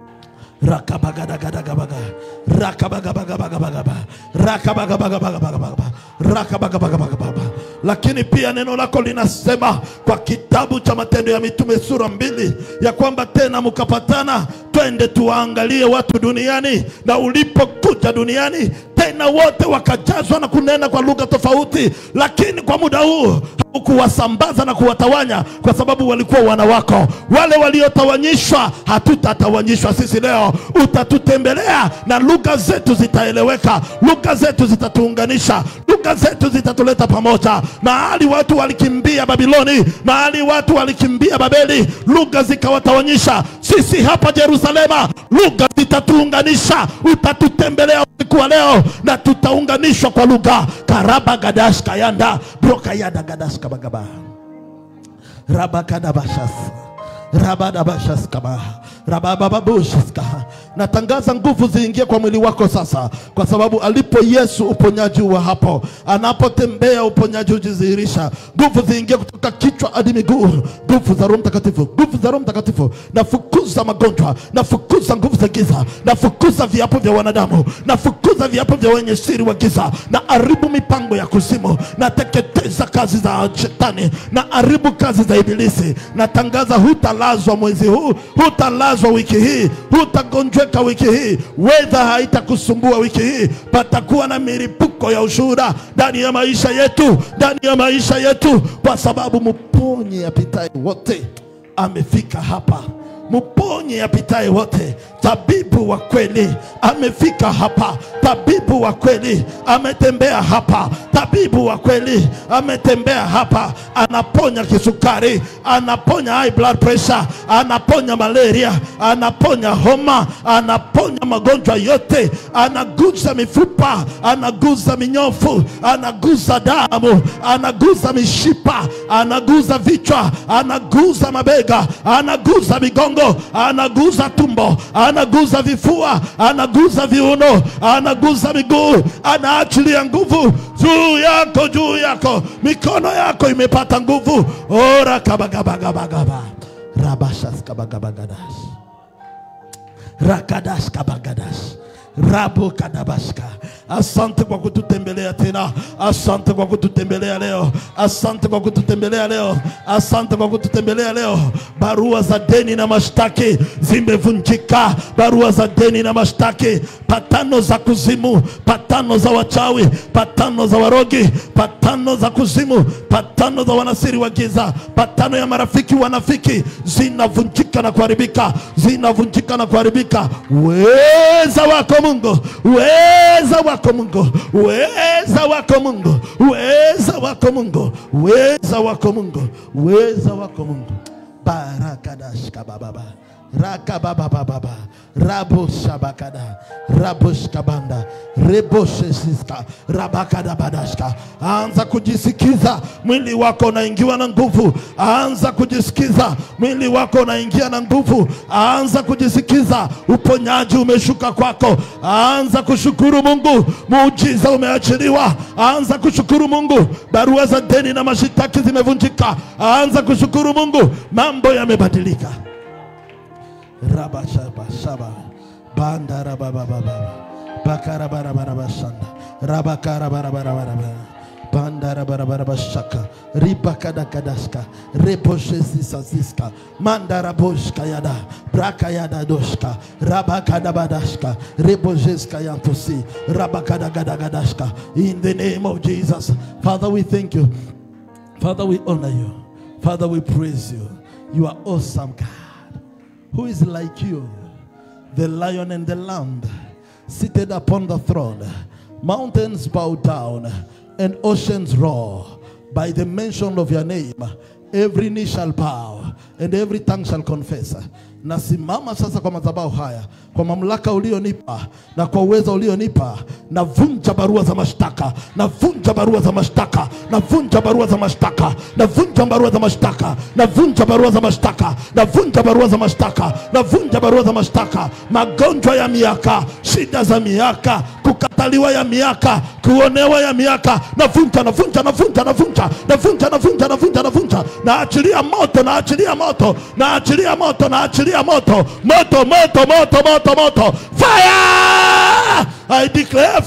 Rakabagadagadagabaga rakabagabagabagabagaba rakabagabagabagabagaba rakabagabagabagabagaba. Lakini pia neno lako linasema kwa kitabu cha Matendo ya Mitume sura mbili, ya kwamba tena mkapatana, twende tuwaangalie watu duniani. Na ulipokuja duniani tena wote wakajazwa na kunena kwa lugha tofauti, lakini kwa muda huu hukuwasambaza na kuwatawanya, kwa sababu walikuwa wana wako. Wale waliotawanyishwa hatutatawanyishwa sisi leo. Utatutembelea na lugha zetu zitaeleweka, lugha zetu zitatuunganisha, lugha zetu zitatuleta pamoja. Mahali watu walikimbia Babiloni, mahali watu walikimbia Babeli, lugha zikawatawanyisha. Sisi hapa Yerusalema lugha zitatuunganisha. Utatutembelea usiku wa leo na tutaunganishwa kwa lugha. Karaba gadash kayanda broka yada gadash kabagaba rabakadabashas rabadabashas kaba rababababushaska. Natangaza nguvu ziingie kwa mwili wako sasa, kwa sababu alipo Yesu uponyaji wa hapo, anapotembea uponyaji ujidhihirisha. Nguvu ziingie kutoka kichwa hadi miguu, nguvu za Roho Mtakatifu, nguvu za Roho Mtakatifu. Nafukuza magonjwa, nafukuza nguvu za giza, nafukuza viapo vya wanadamu, nafukuza viapo vya wenye siri wa giza, na haribu mipango ya kuzimu, na teketeza kazi za shetani, na haribu kazi za ibilisi. Natangaza hutalazwa mwezi huu, hutalazwa wiki hii, hutagonjweka wiki hii, weather haitakusumbua wiki hii. Patakuwa na milipuko ya ushuhuda ndani ya maisha yetu, ndani ya maisha yetu, kwa sababu mponye apitaye wote amefika hapa. Mponye apitaye wote, tabibu wa kweli amefika hapa. Tabibu wa kweli ametembea hapa. Tabibu wa kweli ametembea hapa. Anaponya kisukari, anaponya high blood pressure, anaponya malaria, anaponya homa, anaponya magonjwa yote, anaguza mifupa, anaguza minyofu, anaguza damu, anaguza mishipa, anaguza vichwa, anaguza mabega, anaguza migongo, anaguza tumbo, anaguza vifua, anaguza viuno, anaguza miguu. Anaachilia nguvu juu yako, juu yako. Mikono yako imepata nguvu. Ora kabagabagabagaba rabashas kabagabagadash rakadash kabagadash Rabo kadabashka. Asante kwa kututembelea tena. Asante kwa kututembelea leo. Asante kwa kututembelea leo. Asante kwa kututembelea leo. Barua za deni na mashtaki zimevunjika. Barua za deni na mashtaki, patano za kuzimu, patano za wachawi, patano za warogi, patano za kuzimu, patano za wanasiri wa giza, patano ya marafiki wanafiki, zinavunjika na kuharibika. Zinavunjika na kuharibika. Uweza wako Mungu, uweza wako Mungu, uweza wako Mungu, uweza wako Mungu, uweza wako Mungu, uweza wako Mungu. Barakadashka baba, raka baba baba, rabo shabakada, rabo shkabanda, rebo shesiska, rabakada badashka. Anza kujisikiza, mwili wako unaingiwa na nguvu. Anza kujisikiza, mwili wako unaingia na nguvu. Anza kujisikiza, uponyaji umeshuka kwako. Anza kushukuru Mungu, muujiza umeachiliwa. Anza kushukuru Mungu, barua za deni na mashitaki zimevunjika. Anza kushukuru Mungu, mambo yamebadilika. Raba shaba shaba banda raba baba baba bakara bara bara bashanda raba kara bara bara bara banda raba bara bashaka riba kada kadaska reposhe sisa siska mandara boshka yada braka yada doshka raba kada badashka rebojeska yantosi raba kada gada gadashka. In the name of Jesus, Father, we thank you. Father, we honor you. Father, we praise you. You are awesome, God. Who is like you? The lion and the lamb, seated upon the throne. Mountains bow down and oceans roar. By the mention of your name, every knee shall bow and every tongue shall confess. Nasimama sasa kwa madhabahu haya, kwa mamlaka ulionipa na kwa uwezo ulionipa, navunja barua za mashtaka, navunja barua za mashtaka, navunja barua za mashtaka, navunja barua za mashtaka, navunja barua za mashtaka, navunja barua za mashtaka, navunja barua za mashtaka. Magonjwa ya miaka, shida za miaka, kukataliwa ya miaka, kuonewa ya miaka, navunja, navunja, navunja, navunja, navunja, navunja, navunja, navunja. Naachilia moto, naachilia moto, naachilia moto, naachilia moto, moto, moto, moto, moto, moto. Fire! I declare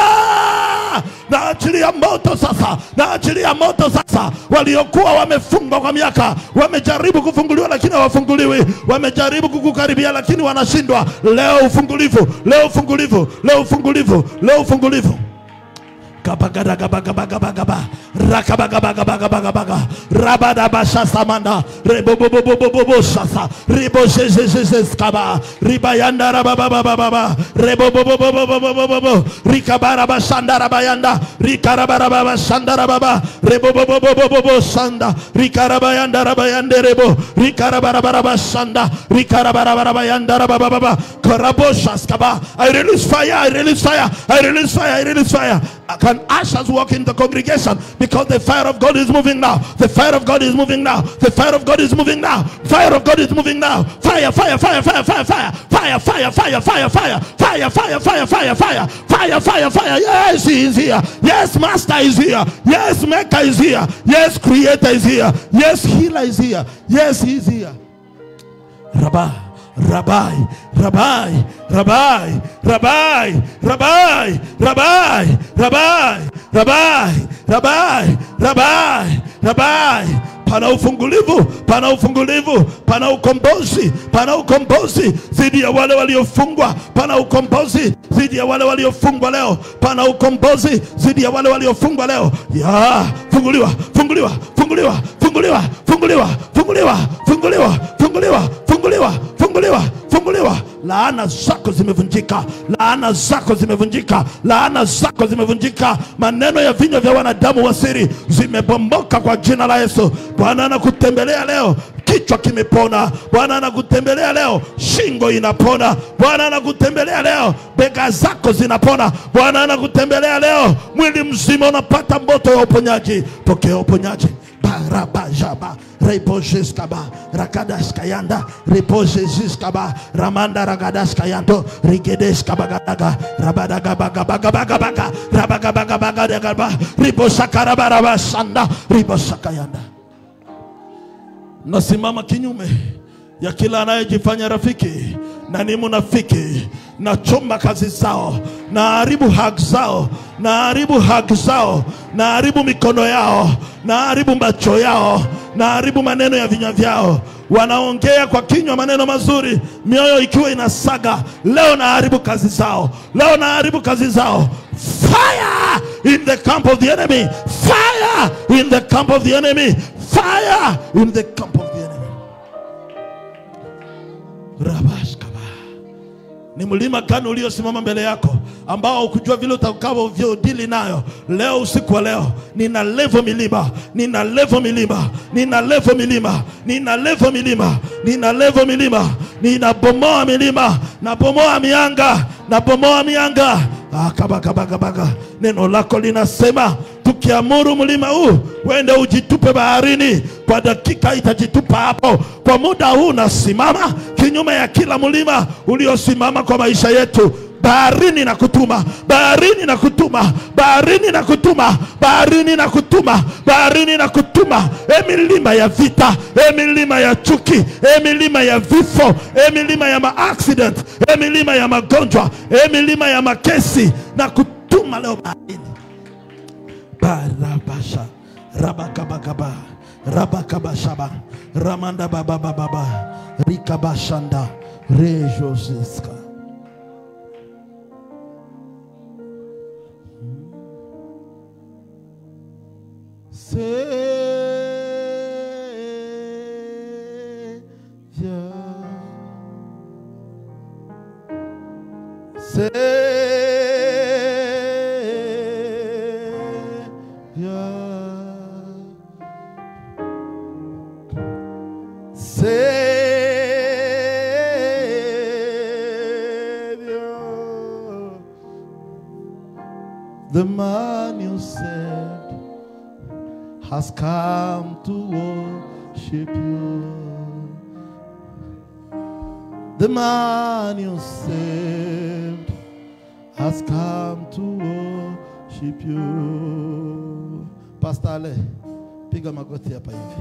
fire! Naachilia moto sasa, naachilia moto sasa. Waliokuwa wamefungwa kwa miaka, wamejaribu kufunguliwa lakini hawafunguliwi, wamejaribu kukukaribia lakini wanashindwa. Leo ufungulivu, leo ufungulivu, leo ufungulivu, leo ufungulivu. Kabagada gabaga baga baga ba rakabaga baga baga baga baga rabada basha samanda rebo bo bo bo bo bo bo shasa rebo je je je je skaba ribayanda rababa baba baba rebo bo bo bo bo bo bo bo bo rikabara bashanda rabayanda rikarabara baba shanda rababa rebo bo bo bo bo bo bo shanda rikarabayanda rabayande rebo rikarabara baba shanda rikarabara rabayanda rababa baba karabosha skaba. I release fire, I release fire, I release fire, I release fire. Can ushers walk in the congregation? Because the fire of God is moving now. The fire of God is moving now. The fire of God is moving now. Fire of God is moving now. Fire, fire, fire, fire, fire, fire, fire, fire, fire, fire, fire, fire, fire, fire, fire, fire, fire, fire, fire. Yes, he is here. Yes, Master is here. Yes, Maker is here. Yes, Creator is here. Yes, Healer is here. Yes, he is here. Rabbi. Rabbi, Rabbi, Rabbi, Rabbi, Rabbi, Rabbi, Rabbi, Rabbi, Rabbi, Rabbi, Rabbi. Pana ufungulivu, pana ufungulivu, pana ukombozi, pana ukombozi zidi ya wale waliofungwa, pana ukombozi zidi ya wale waliofungwa leo, pana ukombozi zidi ya wale waliofungwa leo. Ya, funguliwa, funguliwa, funguliwa, funguliwa, funguliwa, funguliwa, funguliwa, funguliwa, funguliwa, funguliwa, funguliwa. Laana zako zimevunjika, laana zako zimevunjika, laana zako zimevunjika. Maneno ya vinywa vya wanadamu wa siri zimebomboka kwa jina la Yesu. Bwana anakutembelea leo, kichwa kimepona. Bwana anakutembelea leo, shingo inapona. Bwana anakutembelea leo, bega zako zinapona. Bwana anakutembelea leo, mwili mzima unapata moto ya uponyaji. Pokea uponyaji. Barabajaba Repojiskaba Rakadaskayanda Repojiskaba Ramanda Ragadaskayando Rigedeskabagadaga Rabadagabagabagabagabaga Rabagabagabagabagaba Ribosakarabasanda Ribosakayanda. Nasimama kinyume ya kila anayejifanya rafiki na ni munafiki. nachomba kazi zao, naharibu haki zao, naharibu haki zao, naharibu mikono yao, naharibu macho yao, naharibu maneno ya vinywa vyao. Wanaongea kwa kinywa maneno mazuri, mioyo ikiwa inasaga. Leo naharibu kazi zao, leo naharibu kazi zao. Fire in the camp of the enemy, fire in the camp of the enemy, fire in the camp of the enemy. Rabashkaba. Ni mlima gani uliosimama mbele yako ambao ukujua vile utakao vyodili nayo? Leo usiku wa leo nina level milima, nina level milima, nina level milima, nina level milima, nina level milima, nina bomoa milima, na bomoa mianga, na bomoa mianga. Akabagabaga. Neno lako linasema tukiamuru mlima huu wende ujitupe baharini, kwa dakika itajitupa hapo. Kwa muda huu nasimama kinyume ya kila mlima uliosimama kwa maisha yetu. Baharini na kutuma, baharini na kutuma, baharini na kutuma, baharini na kutuma, baharini na kutuma. E milima ya vita, e milima ya chuki, e milima ya vifo, e milima ya ma-accident, e milima ya magonjwa, e milima ya makesi, na kutuma leo baharini. Barabasha, rabakabakaba, rabakabashaba, ramanda baba baba, rikabashanda, rejoziska. Savior, Savior, Savior, the man you saved has come to worship you. The man you saved has come to worship you. Pastor Ale, piga magoti hapa hivi.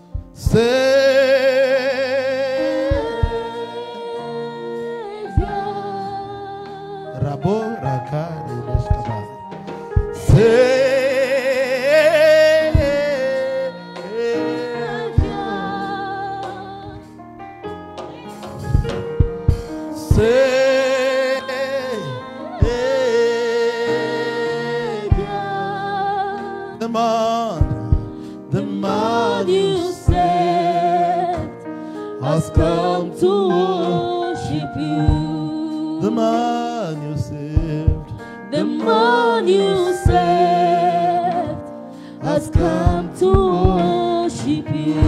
Savior, Rabo rakare deskaba. Savior, the man, the man you saved has come to worship you. The man you saved, The man you saved has come to worship you.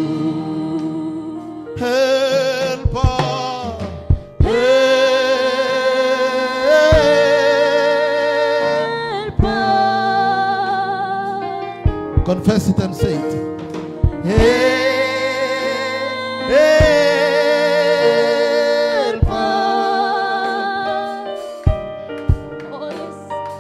helper, confess it and say it. Helper, Oh, yes.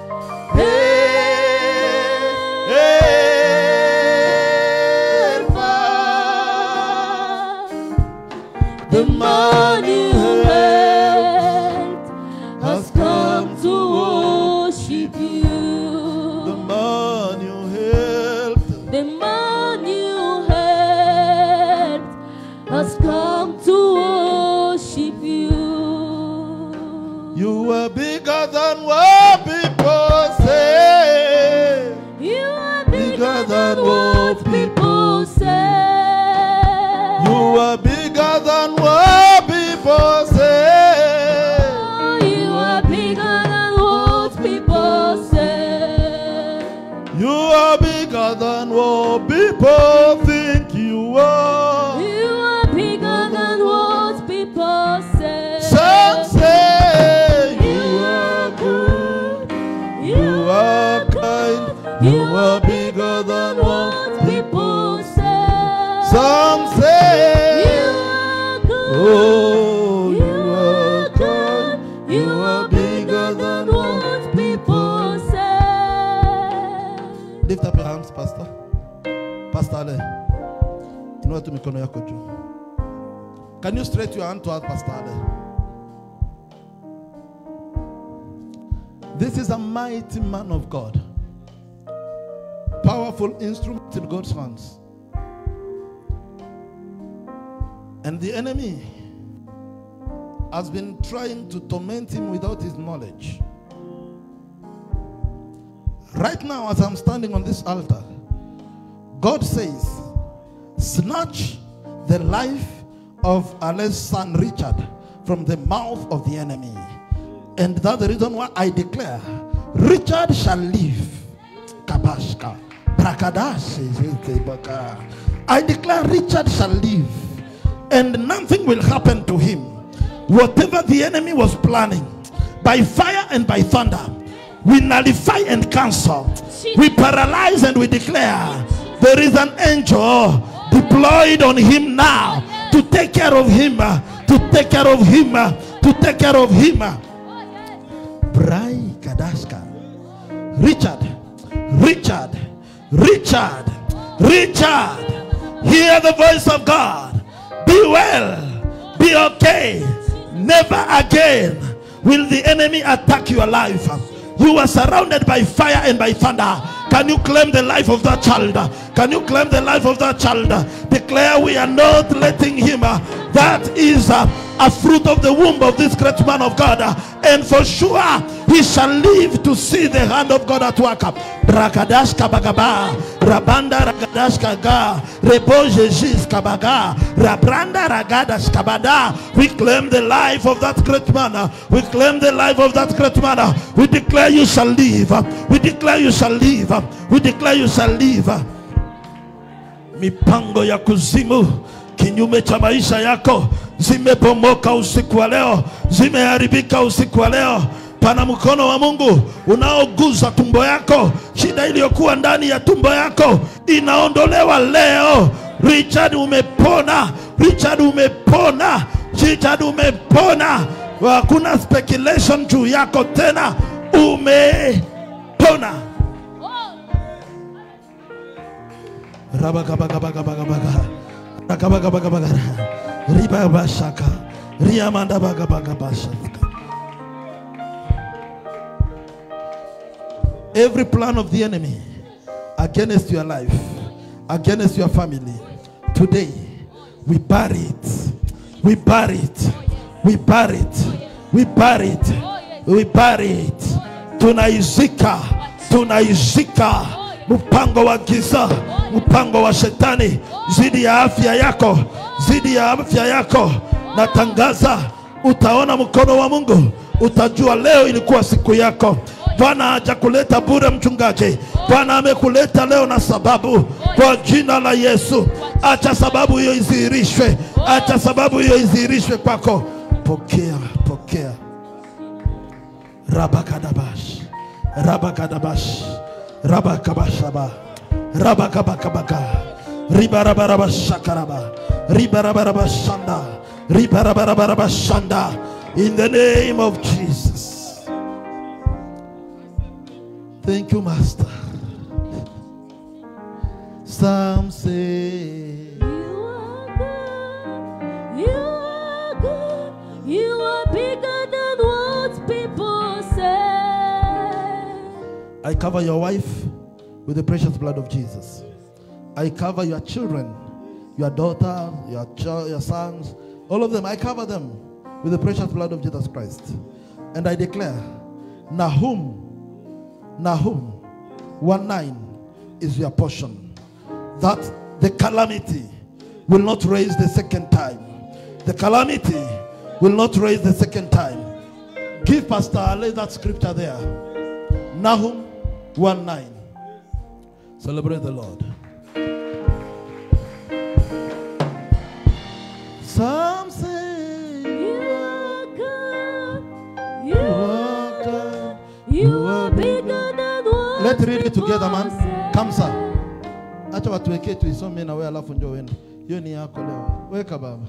helper, the man you helped Has come to worship you. the man you helped. The man you helped has come to worship you. You are bigger than what people say. You are bigger than what people say. You are bigger than what people say. Oh, you are bigger than what people say. You are bigger than what people think you are. You are bigger than what people say. Some say you are good, you are kind, you are bigger than what people say. some say. You are good. Oh, you You are are kind, good. You are bigger than what people say. Lift up your hands, Pastor. Pastor Ale. Inua tu mikono yako juu. Can you stretch your hand towards Pastor Ale? This is a mighty man of God. Powerful instrument in God's hands. And the enemy has been trying to torment him without his knowledge. Right now, as I'm standing on this altar, God says, snatch the life of Alain's son Richard from the mouth of the enemy. And that's the reason why I declare, Richard shall live. Kabashka. I declare Richard shall live. And nothing will happen to him. Whatever the enemy was planning, by fire and by thunder, we nullify and cancel. We paralyze and we declare, there is an angel deployed on him now to take care of him, to take care of him, to take care of him. Brai Kadaska. Richard, Richard, Richard, Richard, hear the voice of God. Be well, be okay. Never again will the enemy attack your life. You are surrounded by fire and by thunder. Can you claim the life of that child? Can you claim the life of that child? Declare, we are not letting him. That is a, a fruit of the womb of this great man of God. And for sure, he shall live to see the hand of God at work. Rakadashka bagaba, Rabanda ragadashka ga, Rebojejis kabaga, Rabranda ragadas kabada. We claim the life of that great man. We claim the life of that great man. We declare you shall live. We declare you shall live. We declare you shall live. Mipango ya kuzimu kinyume cha maisha yako zimepomoka usiku wa leo, zimeharibika usiku wa leo. Pana mkono wa Mungu unaoguza tumbo yako. Shida iliyokuwa ndani ya tumbo yako inaondolewa leo. Richard umepona. Richard umepona. Richard umepona. Hakuna speculation juu yako tena. Umepona. Rabagabagabagabaga. Rakabagabagabaga. Ribabashaka. Riamandabagabagabashaka. Every plan of the enemy against your life, against your family, today we bury it. We bury it. We bury it. We bury it. We bury it. Tunaizika. Tunaizika. Mpango wa giza, mpango wa shetani zidi ya afya yako, zidi ya afya yako. Natangaza utaona mkono wa Mungu. Utajua leo ilikuwa siku yako. Bwana hajakuleta bure mchungaji. Bwana amekuleta leo na sababu. Kwa jina la Yesu, acha sababu hiyo izihirishwe. Acha sababu hiyo izihirishwe kwako. Pokea, pokea. Rabakadabash. Rabakadabash. Rabakabashaba. Rabakabakabaka. Ribarabarabashakaraba. Ribarabarabashanda. Ribarabarabashanda. In the name of Jesus. Thank you, Master. Some say You are good. You are good. You are bigger than what people say. I cover your wife with the precious blood of Jesus. I cover your children, your daughter, your ch- your sons, all of them. I cover them with the precious blood of Jesus Christ. And I declare, Nahum, Nahum one nine is your portion. That the calamity will not raise the second time. The calamity will not raise the second time. Give Pastor Ale that scripture there. Nahum one nine. Celebrate the Lord. Some say You are good. You you are are God. You are bigger than what Let's read it together, people man. say. Come, sir. Acha watuweke tuisome na wewe alafu njoo uende. Hiyo ni yako leo. Weka baba.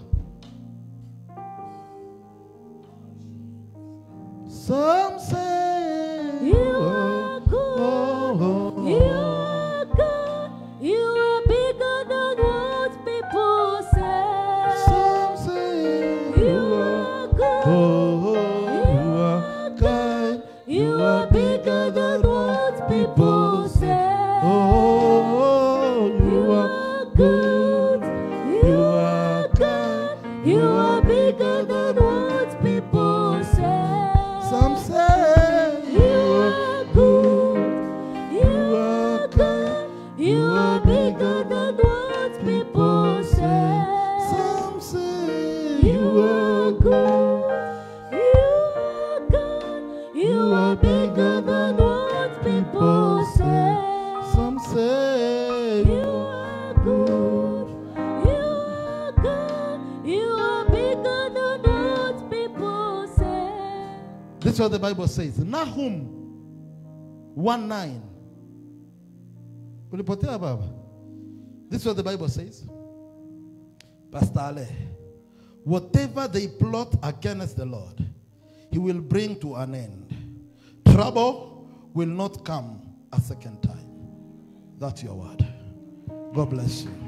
Some say You are good. oh, oh, You are good. You are bigger than what people say. Some say You are good. oh, oh, you are kind. You are bigger what the Bible says. Nahum one nine. Ulipotea baba. This is what the Bible says. Pastor Ale, whatever they plot against the Lord, he will bring to an end. Trouble will not come a second time. That's your word. God bless you.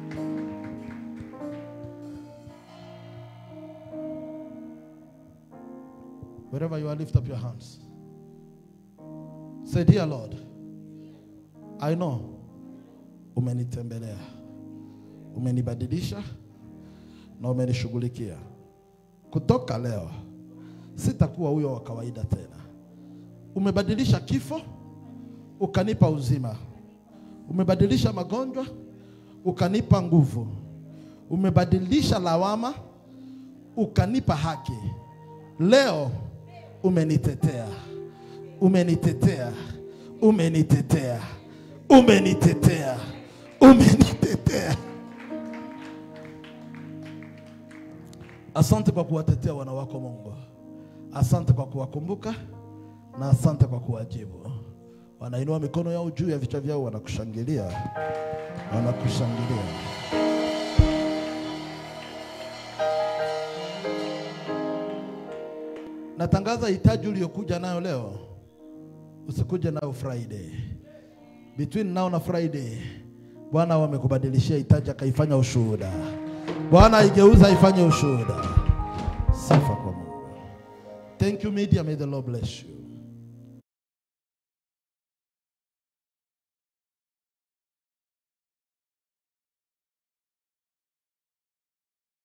Wherever you are, lift up your hands. Say, dear Lord, I know umenitembelea, umenibadilisha na umenishughulikia. Kutoka leo sitakuwa huyo wa kawaida tena. Umebadilisha kifo, ukanipa uzima. Umebadilisha magonjwa, ukanipa nguvu. Umebadilisha lawama, ukanipa haki. Leo umenitetea. Umenitetea. Umenitetea. Umenitetea. Umenitetea. Asante kwa kuwatetea wana wako Mungu. Asante kwa kuwakumbuka na asante kwa kuwajibu. Wanainua mikono yao juu ya vichwa vyao, wanakushangilia. Wanakushangilia. Natangaza hitaji uliyokuja nayo leo, usikuje nayo Friday. Between now na Friday, Bwana wamekubadilishia hitaji akaifanya ushuhuda. Bwana igeuza ifanye ushuhuda. Sifa kwa Mungu. Thank you media, may the Lord bless you.